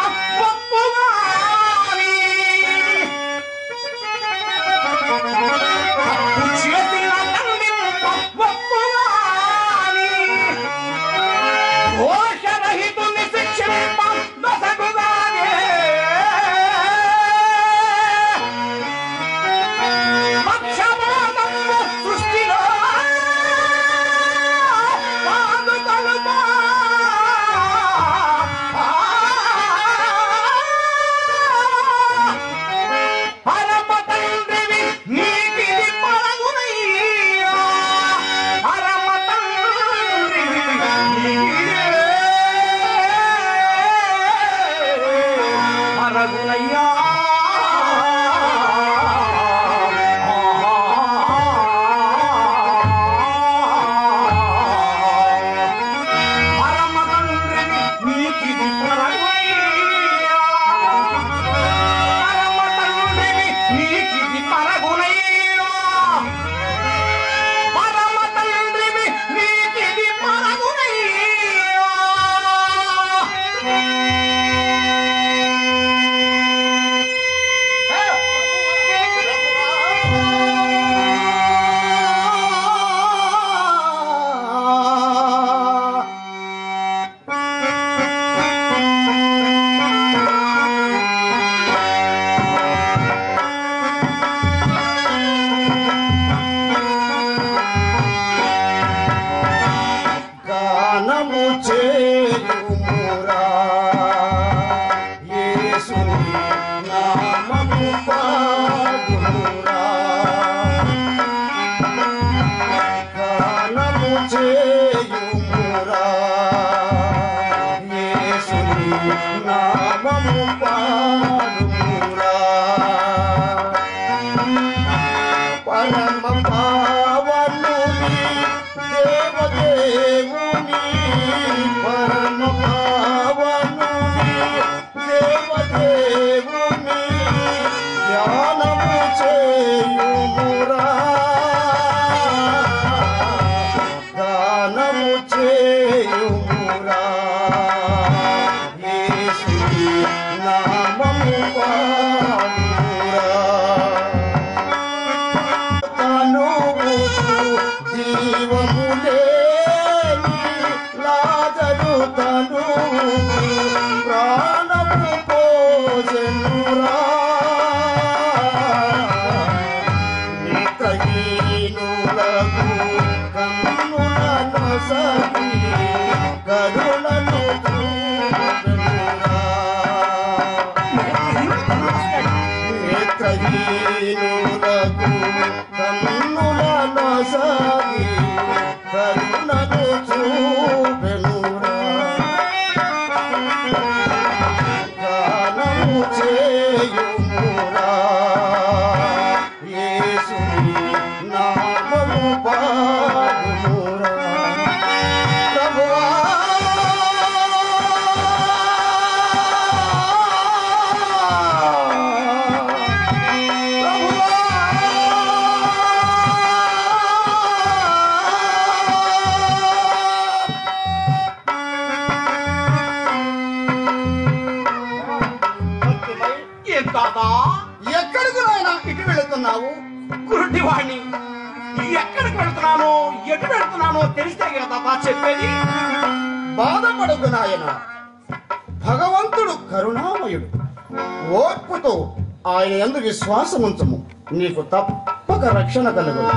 ఎక్కడికి నాయనా ఇటు వెళుతున్నావు? గురుడివాణ్ణి ఎక్కడికి వెళ్తున్నానో ఎటు వెళ్తున్నానో తెలిస్తే కదా చెప్పేది. బాధపడకు నాయన, భగవంతుడు కరుణామయుడు. ఓర్పుతో ఆయన యందు విశ్వాసం ఉంచము, నీకు తప్పక రక్షణ కలుగును.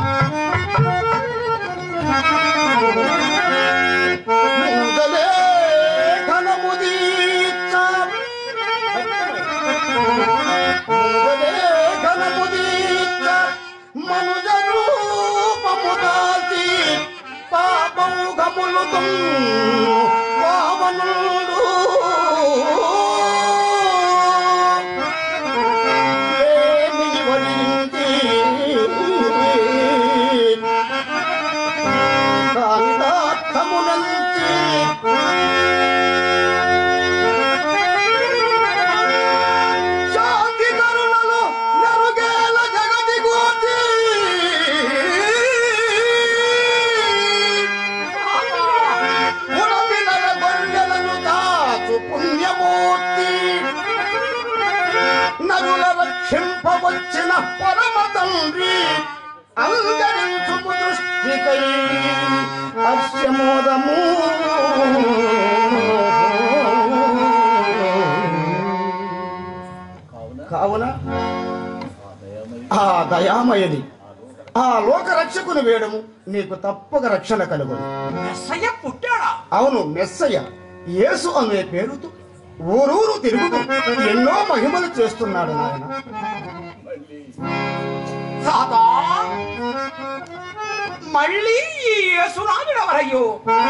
మనుజ రూపము దాల్చి పాపము పాపములు పావనుడు ఏమిని వరించి కాంతార్థమునంచి శాంతి కరుణలు నరుగేల జగతి గోచి ఉడమినల గొండెలను దాచు పుణ్యమూర్తి నరుల రక్షింపవచ్చిన పరమ తండ్రి అంతరించుము దృష్టికై హర్షమోదము కావున ఆ దయామయని ఆ లోక రక్షకుని వేడము నీకు తప్పక రక్షణ కలుగును. మెస్సయ్య పుట్టాడా? అవును, మెస్సయ్య యేసు అనే పేరుతో ఊరూరు తిరుగుతూ ఎన్నో మహిమలు చేస్తున్నాడు నాయన. తాతా, మళ్ళీ ఈ యేసురాజుడు ఎవరయ్యో?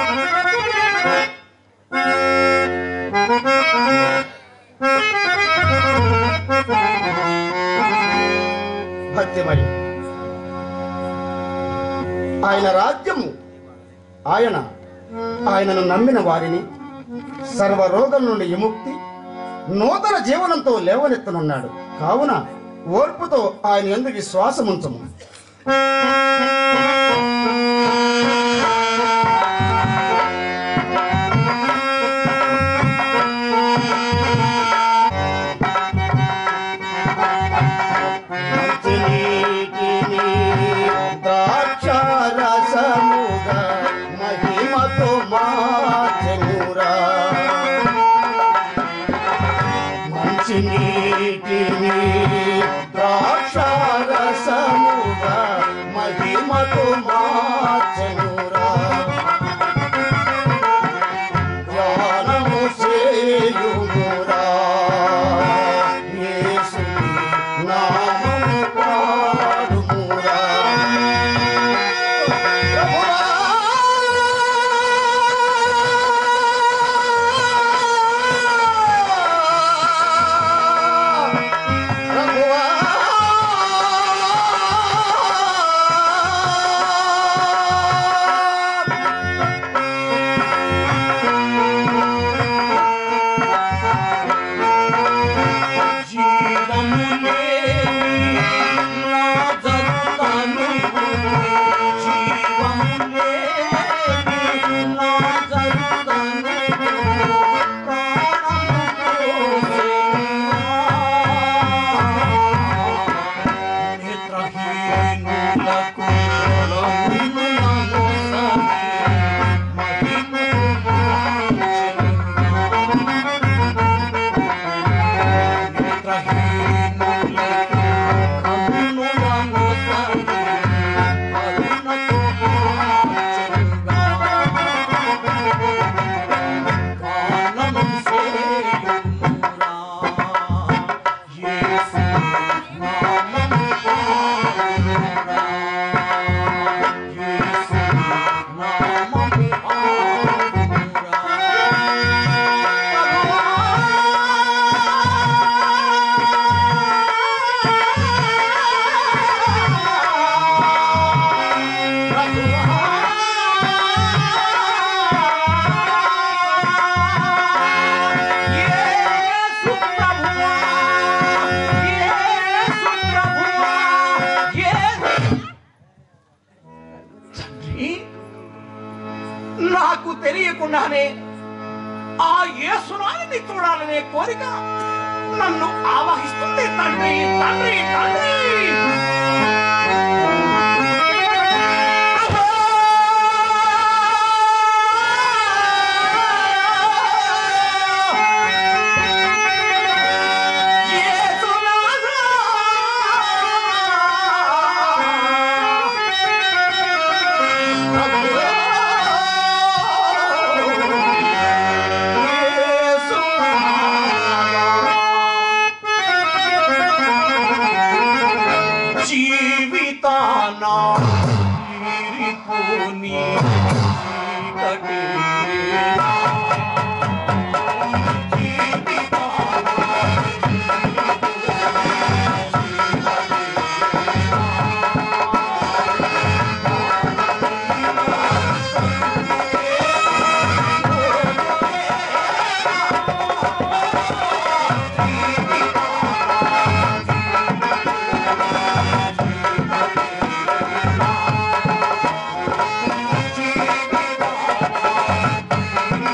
భక్తిమై ఆయన రాజ్యము ఆయనను నమ్మిన వారిని సర్వరోగం నుండి విముక్తి నూతన జీవనంతో లేవనెత్తనున్నాడు. కావున ఓర్పుతో ఆయన యందు విశ్వాసముంచము. ద్రాక్షారసముగా మహిమతో మార్చెనురా మంచి నీటిని ద్రాక్షారసముగా మహిమతో మార్చెనురా ధ్యానము చేయుమురా యేసుని నామము పాడుమురా. నాకు తెలియకుండానే ఆ యేసురాజుని చూడాలనే కోరిక నన్ను ఆవహిస్తుంది. తండ్రి తండ్రి తండ్రి జీవితానా తీరిపోని జీవితం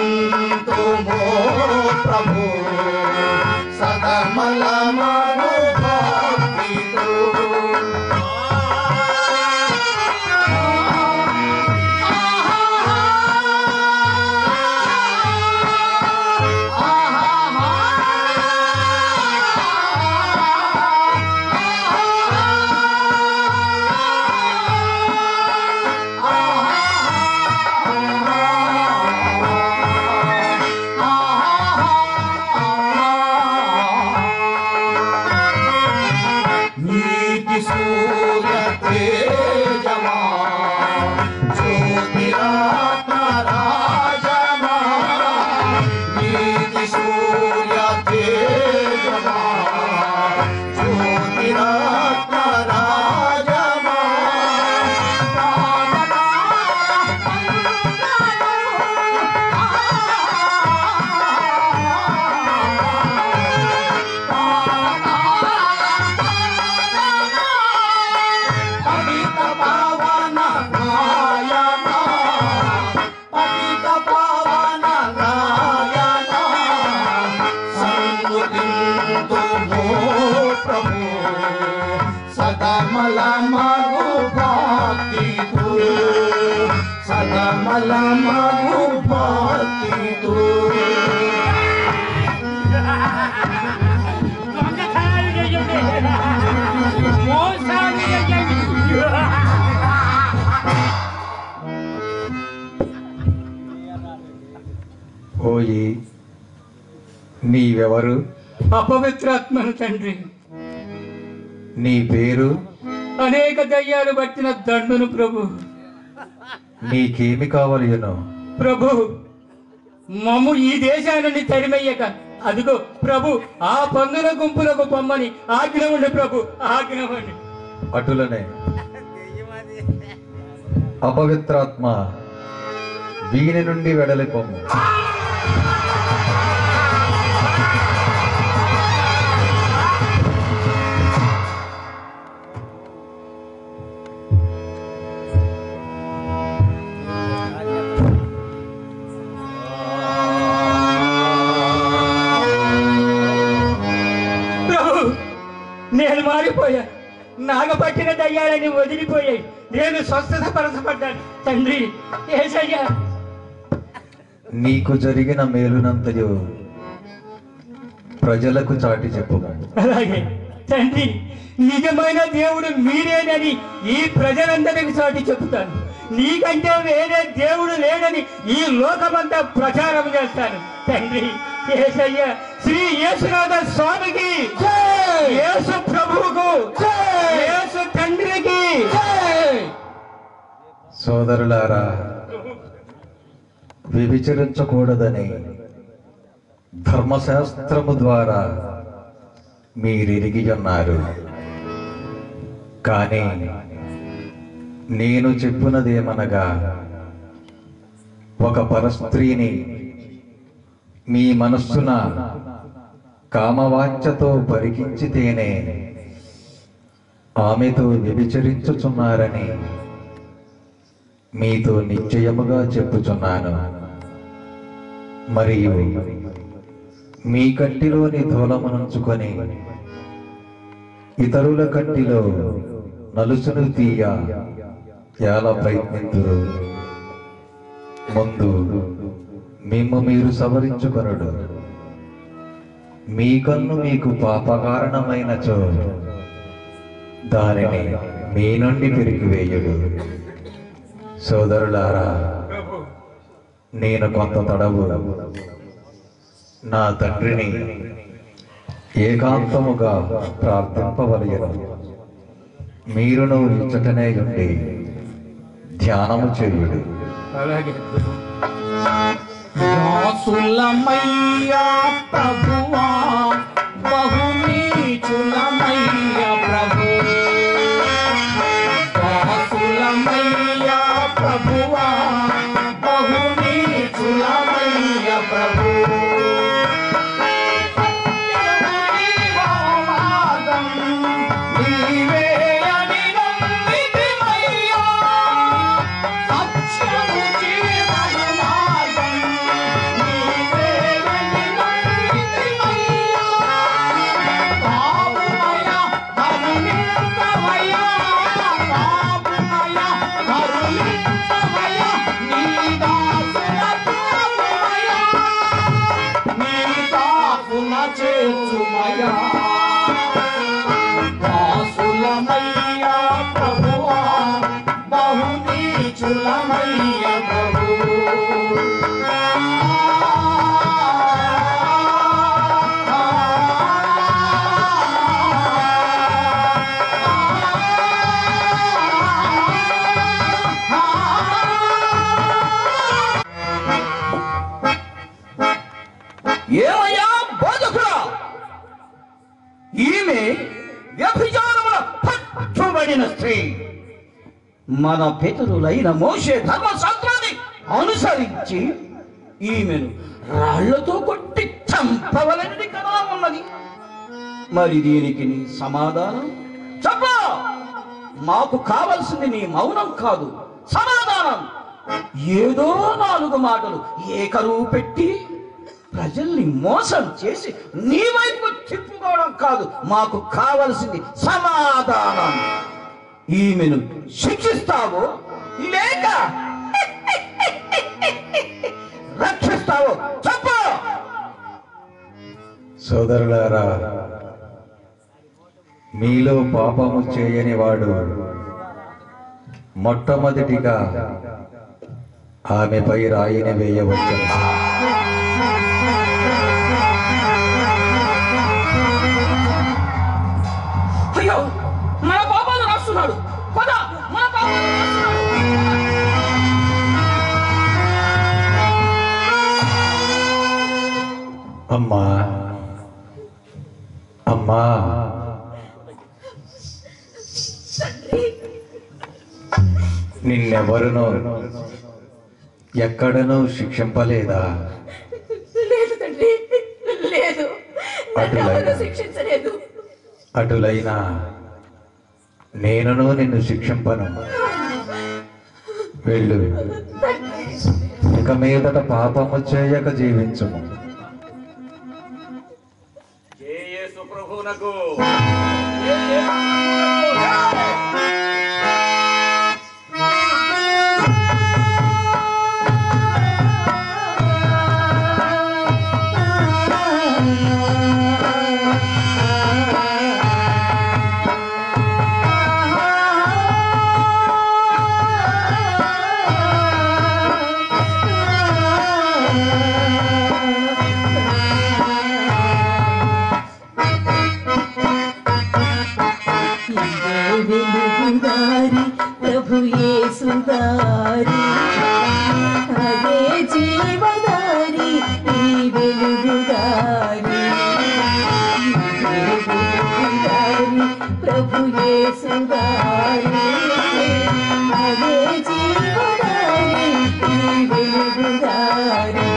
నింతుమో ప్రభు సదమలమగు భక్తితో సదమలమగు భక్తితో ఓయి నీవెవరు? అపవిత్రాత్మను తండ్రి. నీ పేరు? అనేక దయ్యాలు పట్టిన దండును ప్రభు. నీకేమి కావలియును? ప్రభు మమ్ము ఈ దేశాన్ని తరిమయ్యక అదిగో ప్రభు ఆ పందుల గుంపులకు పొమ్మని ఆజ్ఞవండి ప్రభు, ఆజ్ఞవండి. అటులనే అపవిత్రాత్మ వీని నుండి వెడలి పొమ్ము. నేను మారిపోయా, నాగపట్టిన దయ్యాలని వదిలిపోయాయి, నేను స్వస్థత పరచబడ్డాను తండ్రి. యేసయ్యా నీకు జరిగిన మేలునంతయు ప్రజలకు చాటి చెప్పు. అలాగే తండ్రి, నిజమైన దేవుడు మీరేనని ఈ ప్రజలందరికీ చాటి చెబుతాను. నీకంటే వేరే దేవుడు లేడని ఈ లోకమంతా ప్రచారం చేస్తాను తండ్రి. యేసయ్య శ్రీ యేసునాథ స్వామికి, యేసు ప్రభువుకు, యేసు తండ్రికి. సోదరులారా, వ్యభిచరించకూడదని ధర్మశాస్త్రము ద్వారా మీరెరిగి ఉన్నారు. కానీ నేను చెప్పున్నదేమనగా, ఒక పరస్త్రీని మీ మనస్సున కామవాంఛతో పరికించితేనే ఆమెతో వ్యభిచరించుచున్నారని మీతో నిశ్చయముగా చెప్పుచున్నాను. మరియు మీ కట్టిలోని ధూలమునుంచుకొని ఇతరుల కట్టిలో నలుసును తీయ ఎలా ప్రయత్నింతురు? ముందు మిమ్ము మీరు సవరించుకొనుడు. మీ కన్ను మీకు పాపకారణమైనచో దానిని మీ నుండి పెరిగివేయుడు. సోదరులారా, నేను కొంత తడవు నా తండ్రిని ఏకాంతముగా ప్రార్థింపవలయను. మీరును ఇచ్చటనే ఉండి ధ్యానము చేయుడు. అలాగే దాసులమయ్యా ప్రభువా, బహునీచులమయ్యా ప్రభు. దాసులమయ్యా ప్రభువా, బహునీచులమయ్యా ప్రభు. మన పితరులైన మోషే ధర్మశాస్త్రాన్ని అనుసరించి ఈమెను రాళ్లతో కొట్టి చంపవలనని కదా ఉన్నది. మరి దీనికి నీ సమాధానం చెప్పు. మాకు కావలసింది నీ మౌనం కాదు, సమాధానం. ఏదో 4 మాటలు ఏకరువు పెట్టి ప్రజల్ని మోసం చేసి నీ వైపు తిప్పుకోవడం కాదు, మాకు కావలసింది సమాధానం. ఈమెను శిక్షిస్తావో లేక రక్షిస్తావో చెప్పు. సోదరులారా, మీలో పాపము చేయని వాడు మొట్టమొదటిగా ఆమెపై రాయిని వేయవచ్చు. అయ్యో, మన పాపాలు రాస్తున్నాడు. పద, మన పాపాలు రాస్తున్నాడు. అమ్మా అమ్మా, నిన్నెవరునో ఎక్కడనూ శిక్షింపలేదా? లేదు తండ్రి, లేదు, అటులైనా శిక్షించలేదు. అటులైనా నేనును నిన్ను శిక్షింపను. వెళ్ళు, ఇక మీదట పాపము చేయక జీవించుము. యేసు ప్రభువునకు వెలుగుదారి ప్రభు యేసుదారి, అదే జీవదారి ఈ వెలుగుదారి. వెలుగుదారి ప్రభు యేసుదారి, అదే జీవదారి ఈ వెలుగుదారి.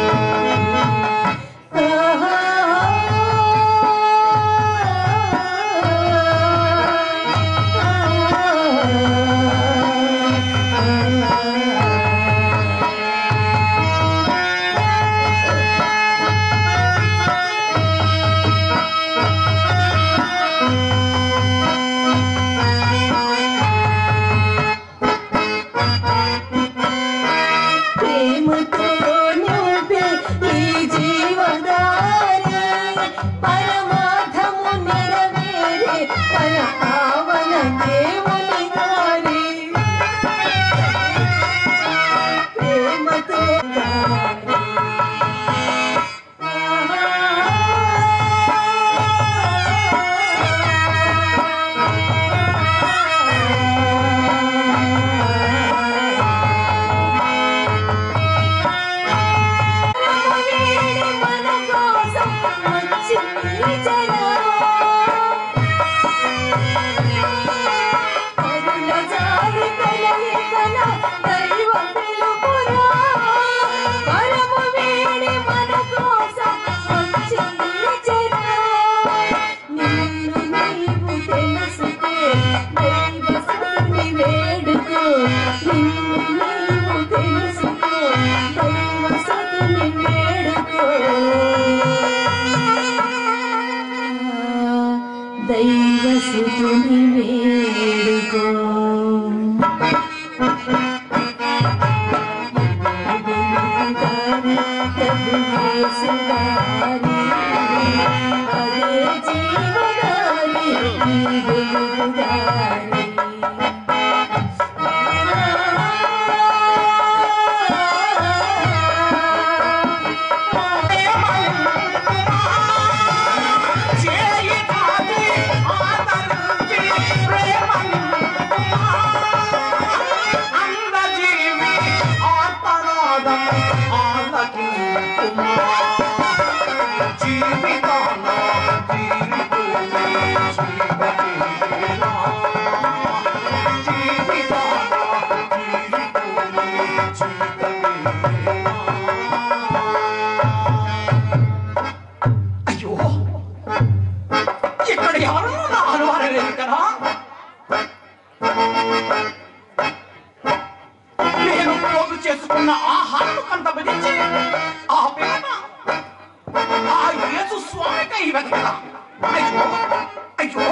ప్రేమతో నింపే ఈ జీవదారి, పరమార్థము నెరవేరే పర పావన దేవుని దారి. ప్రేమతో దారి. మన కోసం వచ్చింది జనం, కరుణ జాలి కలయికల దైవ పిలుపురా. పరము వీడి మన కోసం వచ్చింది జనం. నిన్ను నీవు తెలుసుకో, దైవ స్తుతిని వేడుకో. నిన్ను నీవు తెలుసుకో, దైవ స్తుతిని వేడుకో. దైవ స్తుతిని వేడుకో. వెలుగుదారి ప్రభు యేసుదారి, అదే జీవదారి ఈ వెలుగుదారి. జీవితాన అయ్యో ఇక్కడ ఎవరు నా అనుమానం లేదు కదా. నేను పోగు చేసుకున్న ఆహారం కంత బదించి ఆ పేద ఆ యేసు స్వామికై వెతకదా. అయ్యో అయ్యో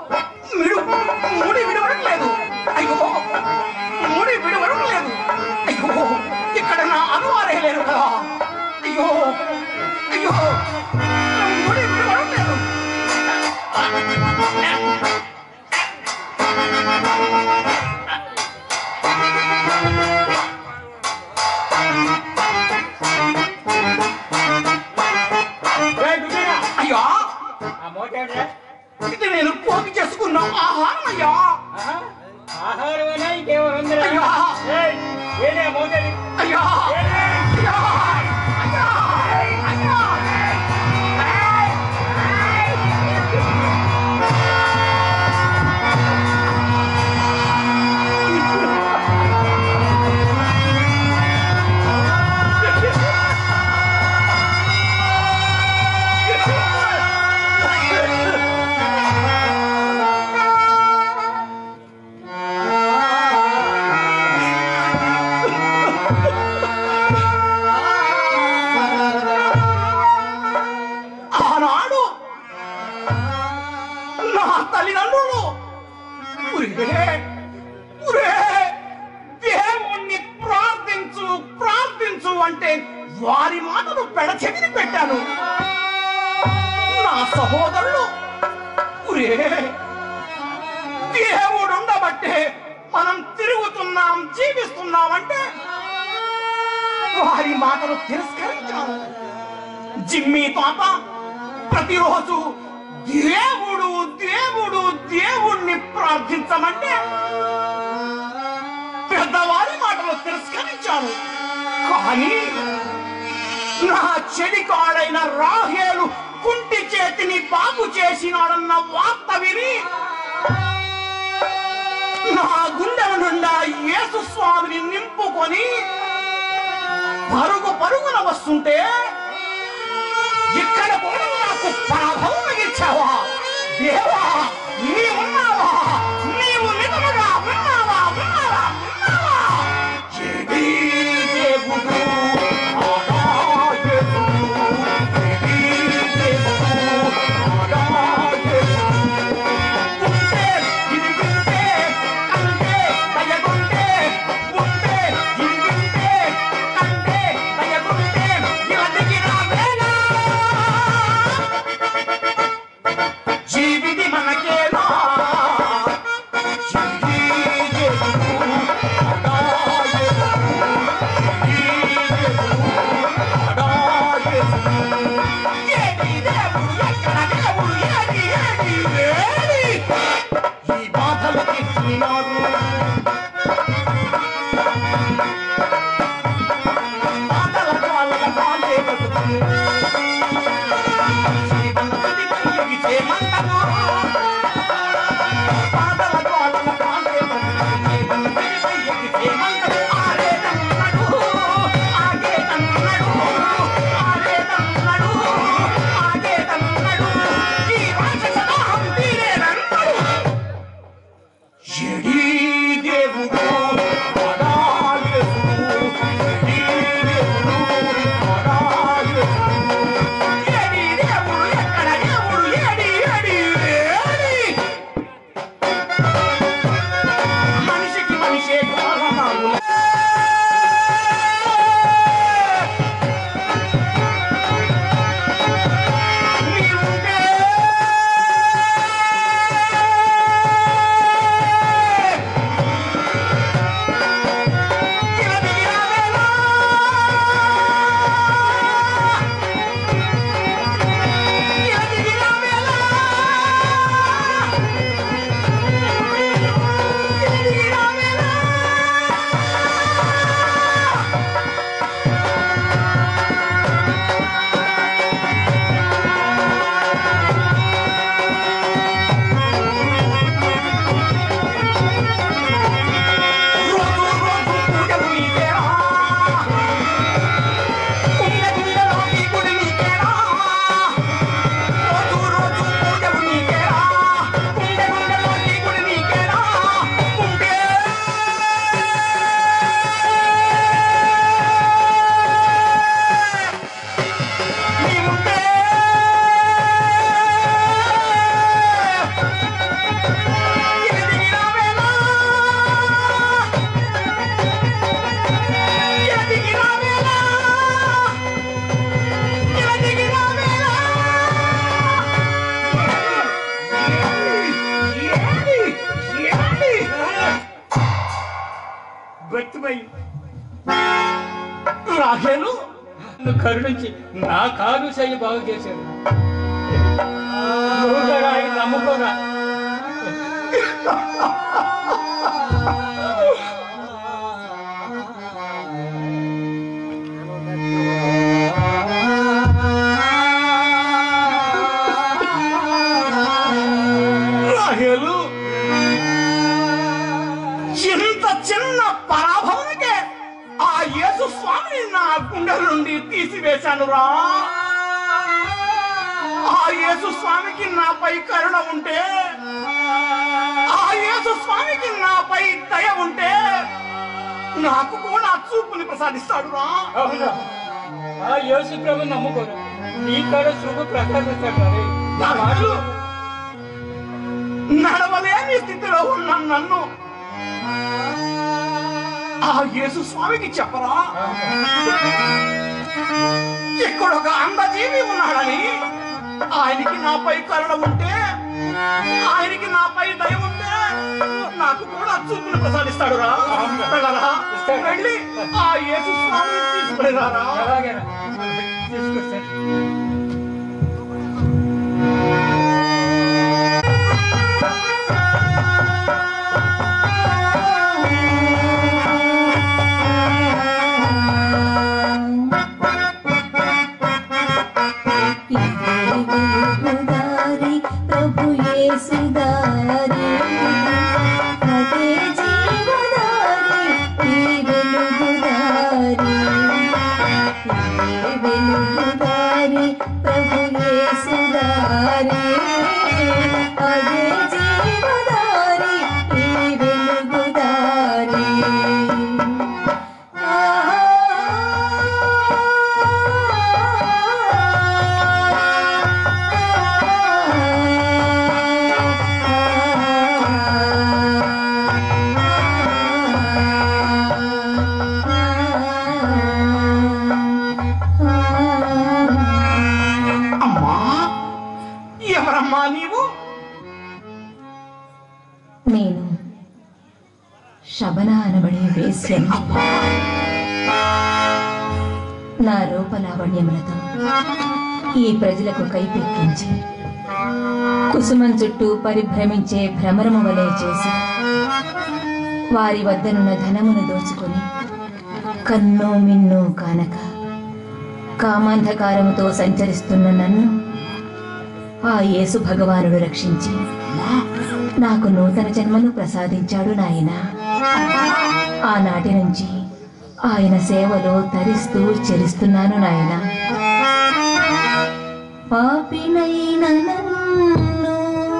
ముడి విడవడం లేదు. అయ్యో ముడి విడవడం లేదు. అయ్యో ఇక్కడ నా అనువారే లేరు కదా. అయ్యో అయ్యో ముడి విడవడం లేదు. అయ్యా ఇది నేను పోగు చేసుకున్న ఆహారం అయ్యా. ఆహారం ఇంకేమో అయ్యా అయ్యా అయ్యా అయ్యా ఆనాడు నా తల్లిదండ్రులు దేవుణ్ణి ప్రార్థించు ప్రార్థించు అంటే వారి మాటలు పెడచెవిని పెట్టాను. నా సహోదరులు దేవుడు ఉండబట్టే మనం తిరుగుతున్నాం జీవిస్తున్నామంటే వారి మాటలు తిరస్కరించాను. జిమ్మీ తాత ప్రతిరోజు దేవుడు దేవుడు దేవుణ్ణి ప్రార్థించమంటే పెద్దవారి మాటలు తిరస్కరించాను. కానీ నా చెడికాడైన రాహేలు కుంటి చేతిని బాగు చేసినాడన్న వార్త విని నా గుండెల నుండా యేసు స్వామిని నింపుకొని పరుగు పరుగున వస్తుంటే ఇక్కడ కూడా నాకు పరాభవం ఇచ్చావా దేవా. నీవున్నావా? నీవు నిజముగా ఉన్నావా? ఉన్నావా? ఉన్నావా? ఏది దేవుడు ఆడా యేసుడు, ఏది దేవుడు ఆడా యేసుడు. ఉంటే ఇది వింటే కంటే దయగుంటే, ఉంటే ఇది వింటే కంటే దయగుంటే ఇలా దిగిన వేళ జీవితి మనకేనా. ఈ బాధలు తీర్చినాడు బాధల వాళ్ళ బాధే బతుకు దేవుడు రాహేలు నన్ను కరుణించి నా కాలు చెయ్యి బాగు చేశాడు. నువ్వు కూడా ఆయన నమ్ముకోరా. రాహేలు ఇంత చిన్న పరాభవనకే ఆ యేసు స్వామిని నా గుండెల నుండి తీసివేశాను రా. ఆ యేసు స్వామికి నాపై కరుణ ఉంటే, ఆ యేసు స్వామికి నాపై దయ ఉంటే నాకు కూడా చూపుని ప్రసాదిస్తాడు రా. అవునా? ఆ యేసు ప్రభు నమ్ముకోరా, నీ కాడ శుభ ప్రసాదిస్తాడు రా. నా వాళ్ళు నడవలేని స్థితిలో ఉన్న నన్ను ఆ యేసు స్వామికి చెప్పరా, ఇక్కడొక అందజీవి ఉన్నాడని, ఆయనకి నాపై కరుణ ఉంటే, ఆయనకి నాపై దయ ఉంటే నాకు కూడా చూపును ప్రసాదిస్తాడు రా. వెళ్ళరా, వెళ్ళి ఆ యేసు స్వామిని తీసుకుని రారా. అలాగేనా? తీసుకొస్తాను. నేను శబన అనబడే వేశ్యను. నా రూపలావణ్యములతో ఈ ప్రజలకు కైపెక్కించి కుసుమం చుట్టూ పరిభ్రమించే భ్రమరము వలె చేసి వారి వద్దనున్న ధనమును దోచుకొని కన్ను మిన్ను కానక కామాంధకారముతో సంచరిస్తున్న నన్ను ఆ యేసు భగవానుడు రక్షించి నాకు నూతన జన్మను ప్రసాదించాడు నాయన. ఆనాటి నుంచి ఆయన సేవలో తరిస్తూ చెరిస్తున్నాను నాయన. పాపినైన నన్ను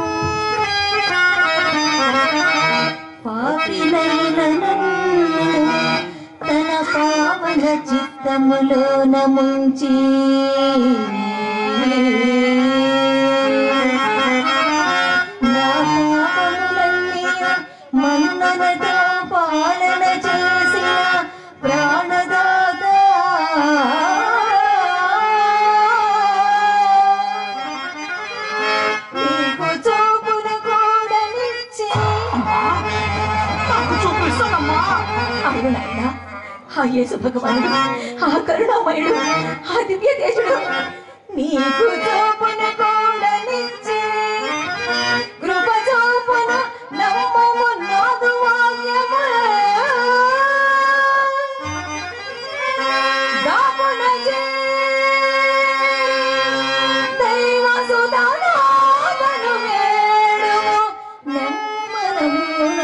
తన పావన చిత్తములో నముంచి మన్ననతో పాలన చేసిన ప్రాణదాత నీకు చూపును కూడా నిచ్చి చూపిస్తానమ్మా. అవును నాయన, ఆ యేసు భగవానుడు, ఆ కరుణామయుడు, ఆ దివ్య దేశుడు నీకు చూపును కూడా నిచ్చి కృప చూపున నమ్మము నాదు వాక్యముల దాపున దైవ సుధానాదను వేడుము నెమ్మనమున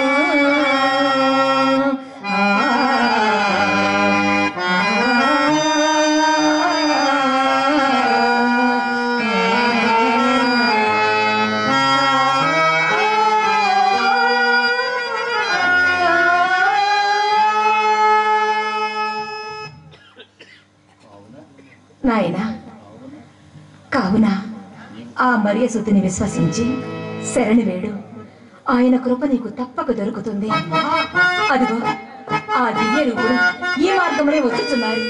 నాయనా. కావున ఆ మరియసుతిని విశ్వసించి శరణి వేడు, ఆయన కృప నీకు తప్పక దొరుకుతుంది. అదిగో ఆ దివ్య రూపుడు ఈ మార్గమునే వచ్చుచున్నారు.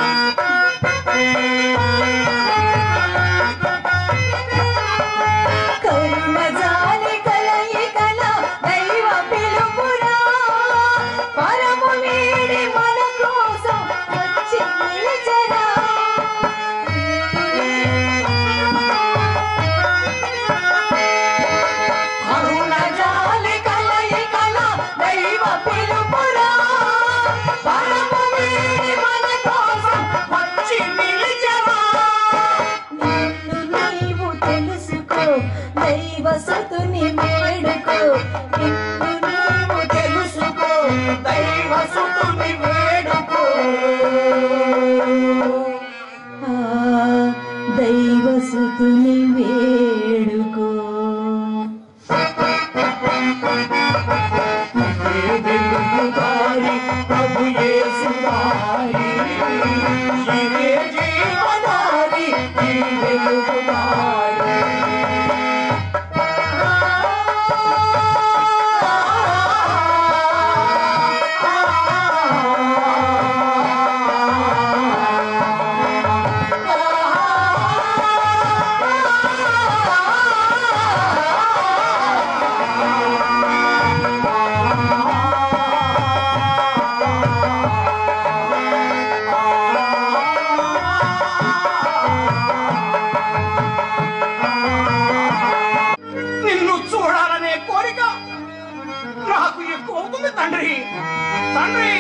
కరుణ జాలి కలయికల దైవ పిలుపురా పరము వీడి మన కోసం వచ్చి దైవసుతుని వేడుకో నిన్ను నువ్వు తెలుసుకో దైవసుతుని వేడుకో దైవసుతుని వేడుకో ప్రభు యేసు దారి ఇదే జీవదారి ఈ వెలుగు దారి నిన్ను చూడాలనే కోరిక నాకు ఎక్కువ అవుతుంది తండ్రి తండ్రి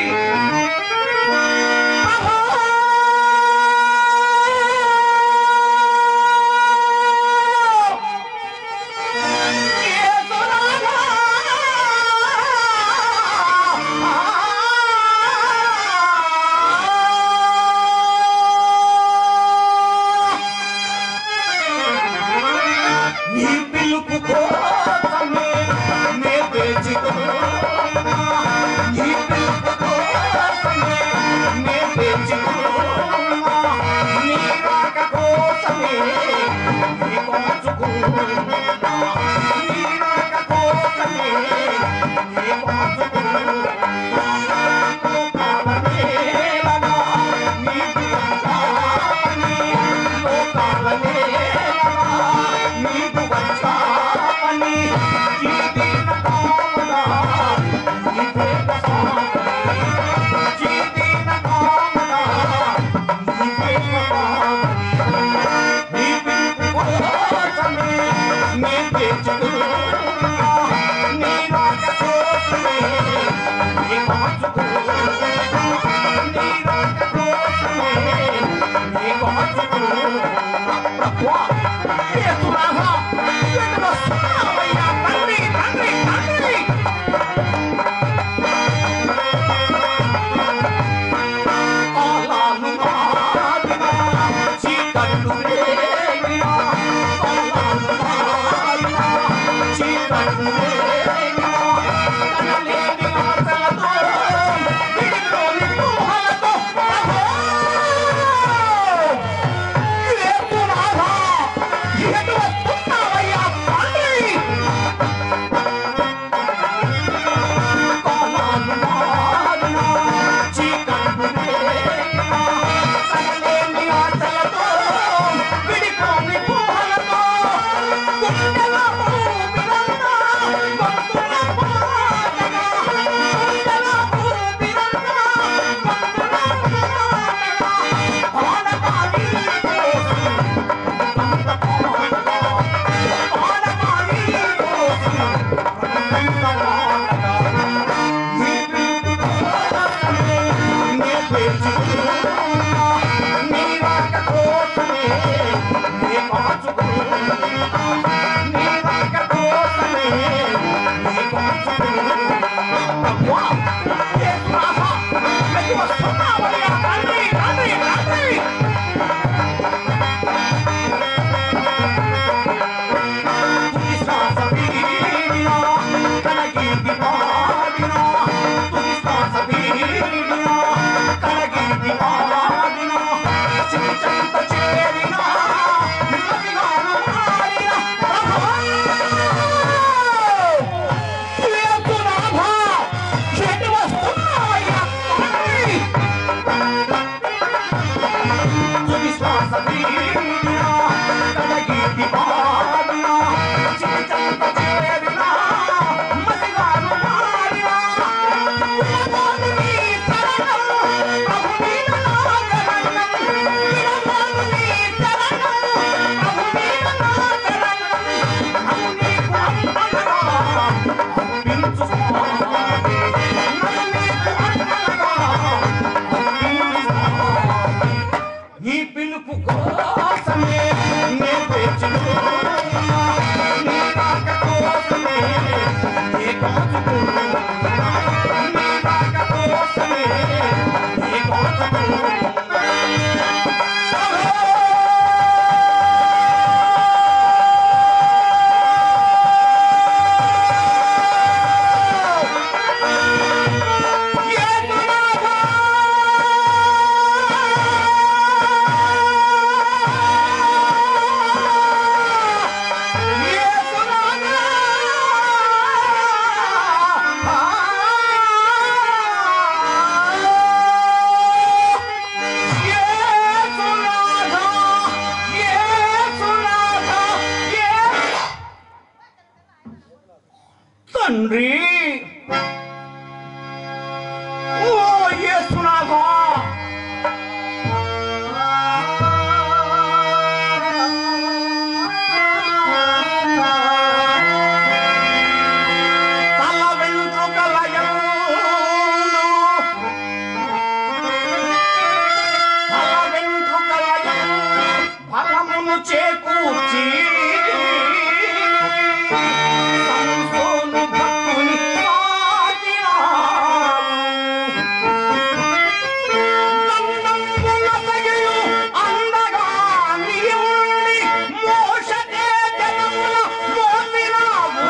నీ పిలుపు కోసమే నే వేచితున్నా నీ పిలుపు కోసమే నే వేచితున్నా నీ రాక కోసమే నీ కోసుకున్నా నీ రాక కోసమే నీ కోసుకున్నా లోకాలనేలగా నీకు వచ్చావని లోకాలనేలగా నీకు వచ్చావని ఈ దీన కామనా ఈ ప్రేమ కామని ఈ దీన కామనా ఈ ప్రేమ కామని నీ పిలుపు కోసమే నే వేచుకున్నా నీ రాక కోసమే నీ కాచుకున్నా నీ రాక కోసమే నీ కాచుకున్నా ప్రభువా యేసునాథా ఎక్కడ వస్తున్నావయ్యా తండ్రి తండ్రి తండ్రి కాలాలు మారినా చీకట్లు రేగినా కాలాలు మారినా చీకట్లు రేగినా కనలేని ఆశలతో విడిలోని ఊహలతో యేసునాథా తండ్రి ఓ యేసునాథా తల వెంట్రుకలయలు ఫలమును చేకూర్చి సంసోను భక్తుని దండములతగియు అందగా నీవుండి మోషతే జనముల మోసినావు.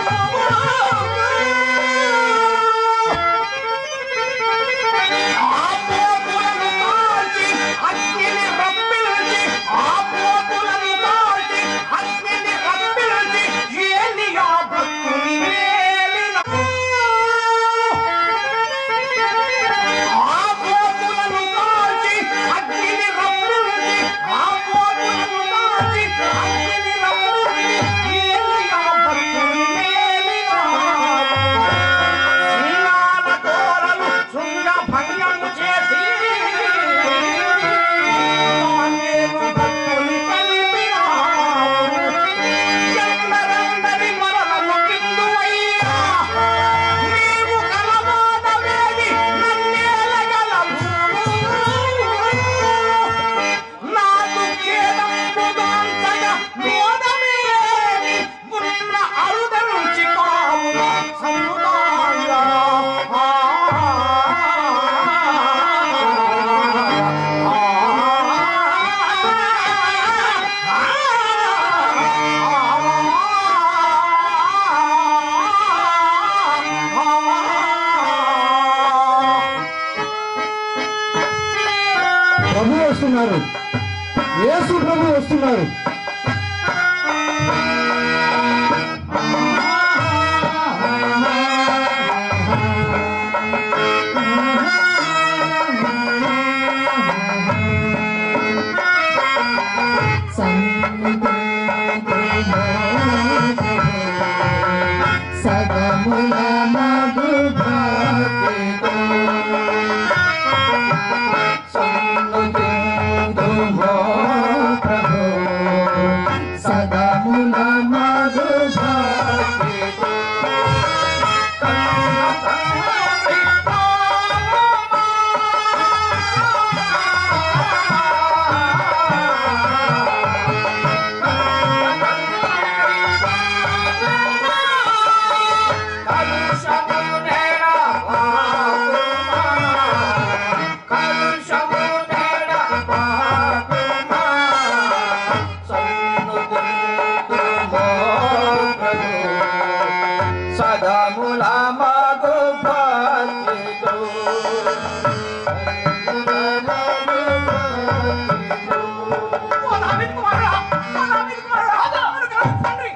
ఆ పోతులను కాల్చి అగ్నిని రప్పిల్చి ఆ పోతులను కాల్చి అగ్నిని రప్పిల్చి ఏలియా భక్తుని వేలిన ఆ పోతులను కాల్చి అగ్నిని రప్పిల్చి ఆ పోతులను కాల్చి అగ్నిని రప్పిల్చి ఏలియా భక్తుని వేలిన సింగాల తోరలు శృంగ భంగము చేసి దానియేలు భక్తుని కలిపినావు. ఎందరందరి మరలను పిందువయ్యా నీవు కలవాదవేది నన్నేలగలవు. నాకు ఖేదంబుగాంచగా మోదమేమి ఉన్న అరుదనుంచి కావున సముదాంగా. ప్రభు వస్తున్నారు, యేసు ప్రభు వస్తున్నారు. సగముల మగు భక్తితో ప్రభు సగముల మగు భక్తితో సగముల మగు భక్తితో ఓ దావీదు కుమారుడా, ఓ దావీదు కుమారుడా, నన్ను కాదు తండ్రి.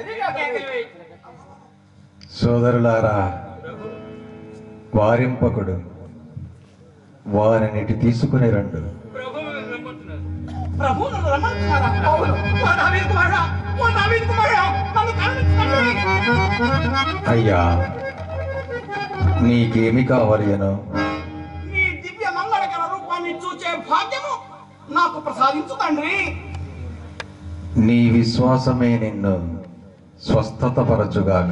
సోదరులారా, వారింపకుడు, వారినిటి తీసుకుని రండు. ప్రభు నన్ను రమ్మంటున్నారా? అవును. ఓ దావీదు కుమారుడా, ఓ దావీదు కుమారుడా, నన్ను కరుణించు తండ్రి. అయ్యా, నీకేమి కావాలియను? నీ దివ్య మంగళకర రూపాన్ని చూచే భాగ్యము నాకు ప్రసాదించు తండ్రి. నీ విశ్వాసమే నిన్ను స్వస్థతపరచుగాక.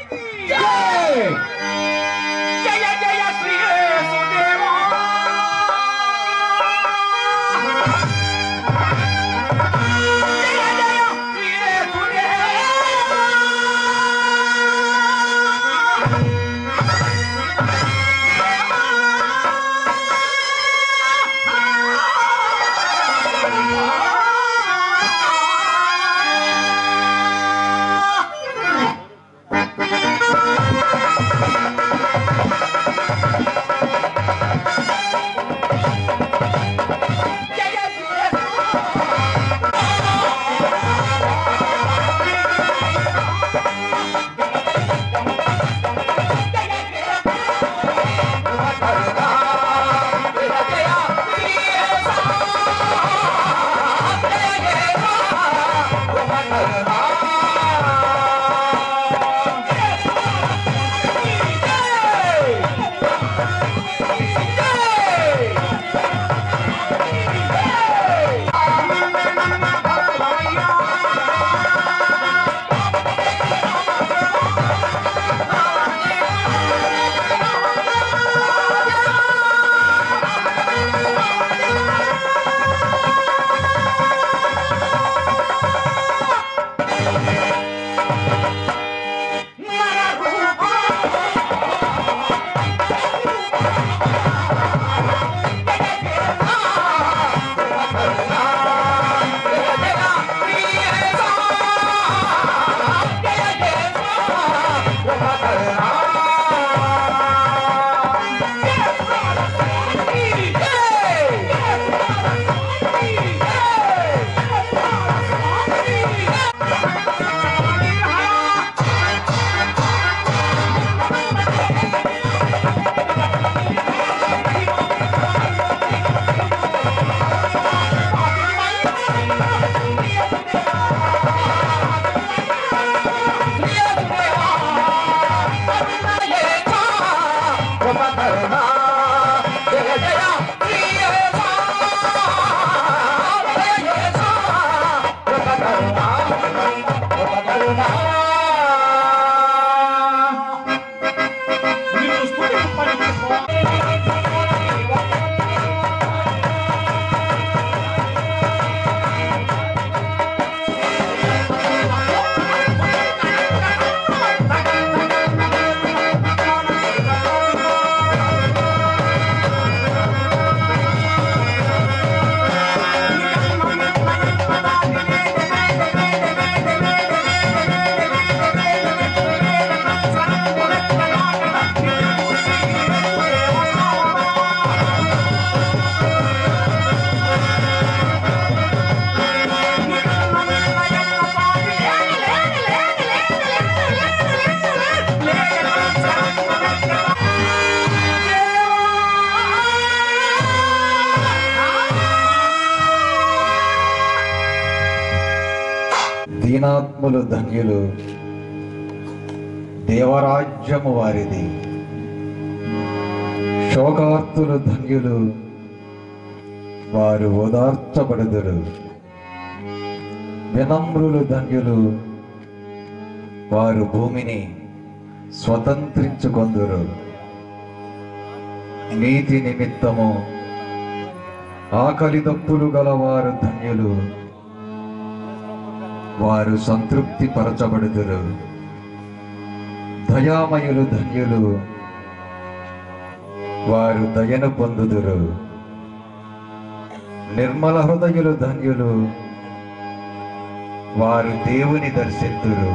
జయ జయ శ్రీ యేసుదేవా దీనాత్ములు ధన్యులు, దేవరాజ్యము వారిది. శోకార్తులు ధన్యులు, వారు ఓదార్చబడుదురు. వినమ్రులు ధన్యులు, వారు భూమిని స్వతంత్రించుకొందురు. నీతి నిమిత్తము ఆకలి దప్పులు గలవారు ధన్యులు, వారు సంతృప్తి పరచబడుదురు. దయామయులు ధన్యులు, వారు దయను పొందుదురు. నిర్మల హృదయులు ధన్యులు, వారు దేవుని దర్శింతురు.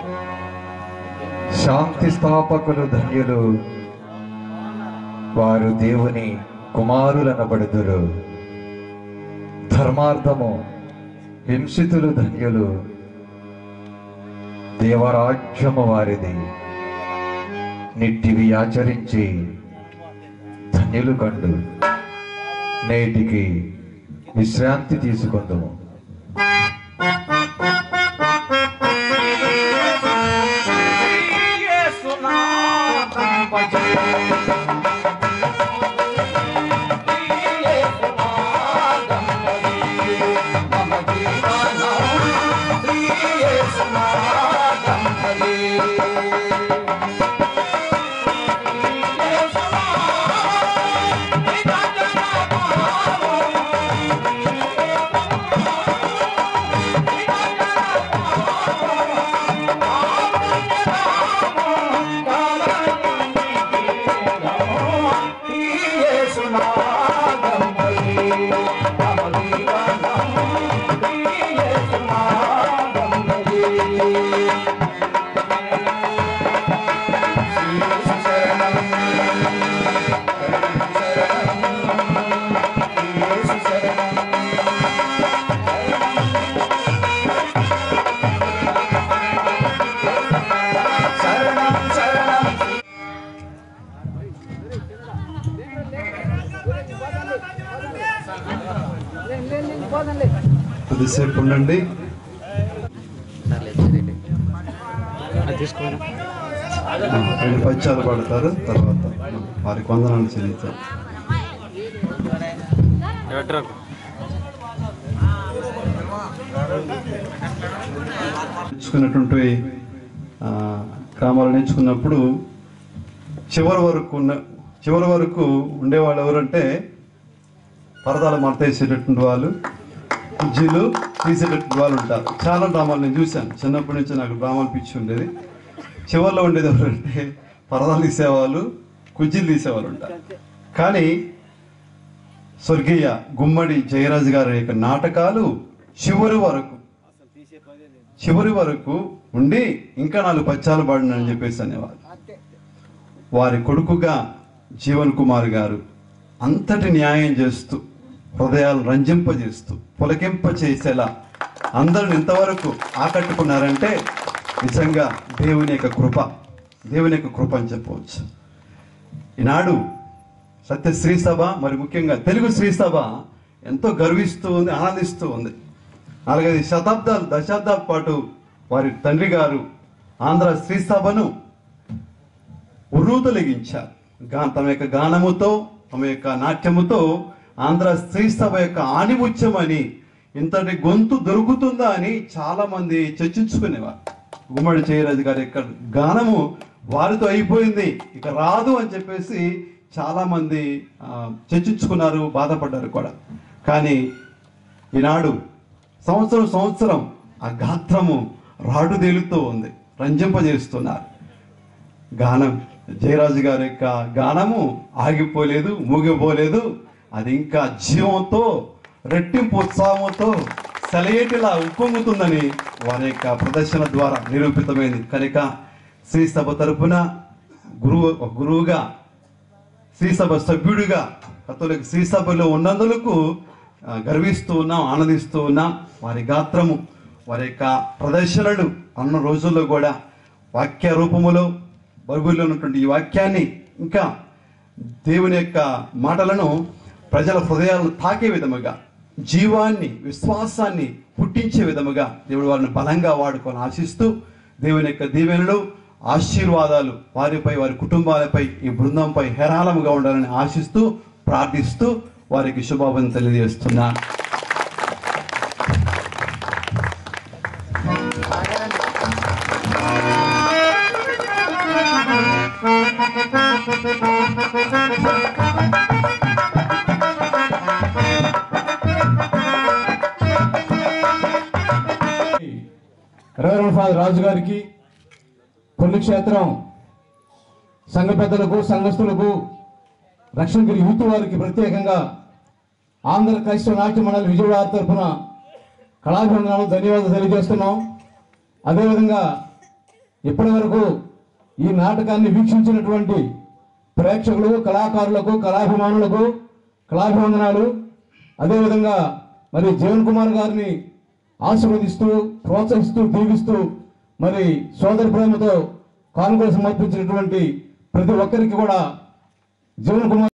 శాంతి స్థాపకులు ధన్యులు, వారు దేవుని కుమారులనబడుదురు. ధర్మార్థము హింసితులు ధన్యులు, దేవరాజ్యము వారిది. నిట్టివి ఆచరించి ధన్యులు కండు నేటికి విశ్రాంతి తీసుకొందుము. కొద్దిసేపు ఉండండి. రెండు పద్యాలు పడతారు, తర్వాత వారికి వందనాలు చెల్లించారు. నేర్చుకున్నటువంటి గ్రామాలు నేర్చుకున్నప్పుడు చివరి వరకు ఉండేవాళ్ళు ఎవరంటే పరదాలు మడతేసేటటువంటి వాళ్ళు, కుజ్జీలు తీసేటటువంటి వాళ్ళు ఉంటారు. చాలా డ్రామాలు నేను చూశాను. చిన్నప్పటి నుంచి నాకు డ్రామాలు పిచ్చి ఉండేది. చివరిలో ఉండేది ఎవరంటే పరదాలు తీసేవాళ్ళు, కుజ్జీలు తీసేవాళ్ళు ఉంటారు. కానీ స్వర్గీయ గుమ్మడి జయరాజు గారి యొక్క నాటకాలు చివరి వరకు ఉండి ఇంకా 4 పద్యాలు పాడినని చెప్పేసి అనేవాళ్ళు. వారి కొడుకుగా జీవన్ కుమార్ గారు అంతటి న్యాయం చేస్తూ హృదయాలు రంజింపజేస్తూ పులకింప చేసేలా అందరిని ఇంతవరకు ఆకట్టుకున్నారంటే నిజంగా దేవుని యొక్క కృప అని చెప్పవచ్చు. ఈనాడు సత్య శ్రీ సభ, మరి ముఖ్యంగా తెలుగు శ్రీ సభ ఎంతో గర్విస్తూ ఉంది, ఆనందిస్తూ ఉంది. 4-5 దశాబ్దాల పాటు వారి తండ్రి గారు ఆంధ్ర శ్రీ సభను ఉర్రూతలెగించారు. తమ యొక్క గానముతో, తమ యొక్క నాట్యముతో ఆంధ్ర శ్రీ సభ యొక్క ఆణిముత్యమని, ఇంతటి గొంతు దొరుకుతుందా అని చాలా మంది చర్చించుకునేవారు. గుమ్మడి చేయరాజు గారి యొక్క గానము వారితో అయిపోయింది, ఇక రాదు అని చెప్పేసి చాలా మంది చర్చించుకున్నారు, బాధపడ్డారు కూడా. కానీ ఈనాడు సంవత్సరం ఆ గాత్రము రాడుదేలుతూ ఉంది, రంజింపజేస్తున్నారు. గానం జయరాజు గారి యొక్క గానము ఆగిపోలేదు, మూగిపోలేదు. అది ఇంకా జీవంతో, రెట్టింపు ఉత్సాహంతో సెలయేటిలా ఉప్పొంగుతుందని వారి యొక్క ప్రదర్శన ద్వారా నిరూపితమైంది. కనుక శ్రీసభ తరపున గురువుగా, శ్రీసభ సభ్యుడిగా కథోలిక శ్రీసభలో ఉన్నందుకు గర్విస్తూ ఉన్నాం, ఆనందిస్తూ ఉన్నాం. వారి గాత్రము, వారి యొక్క ప్రదర్శనలు అన్న రోజుల్లో కూడా వాక్య రూపములో బైబిల్లో ఉన్నటువంటి ఈ వాక్యాన్ని, ఇంకా దేవుని యొక్క మాటలను ప్రజల హృదయాలను తాకే విధముగా, జీవాన్ని, విశ్వాసాన్ని పుట్టించే విధముగా దేవుడు వారిని బలంగా వాడుకొని ఆశిస్తూ, దేవుని యొక్క దీవెనలు, ఆశీర్వాదాలు వారిపై, వారి కుటుంబాలపై, ఈ బృందంపై హేరాళముగా ఉండాలని ఆశిస్తూ, ప్రార్థిస్తూ వారికి శుభాభివందనలు తెలియజేస్తున్నా. రెవరెండ్ ఫాదర్ రాజు గారికి, పుణ్యక్షేత్రం సంఘ పెద్దలకు, సంఘస్థులకు, రక్షణగిరి యూత్ వారికి ప్రత్యేకంగా ఆంధ్ర క్రైస్తవ నాట్య మండలి విజయవాడ తరఫున కళాభివందనాలు, ధన్యవాదాలు తెలియజేస్తున్నాం. అదేవిధంగా ఇప్పటి వరకు ఈ నాటకాన్ని వీక్షించినటువంటి ప్రేక్షకులు, కళాకారులకు, కళాభిమానులకు కళాభివందనాలు. అదేవిధంగా మరి జీవన్ కుమార్ గారిని ఆశీర్వదిస్తూ, ప్రోత్సహిస్తూ, దీవిస్తూ, మరి సోదర ప్రేమతో కానుకలు సమర్పించినటువంటి ప్రతి ఒక్కరికి కూడా జీవన్ కుమార్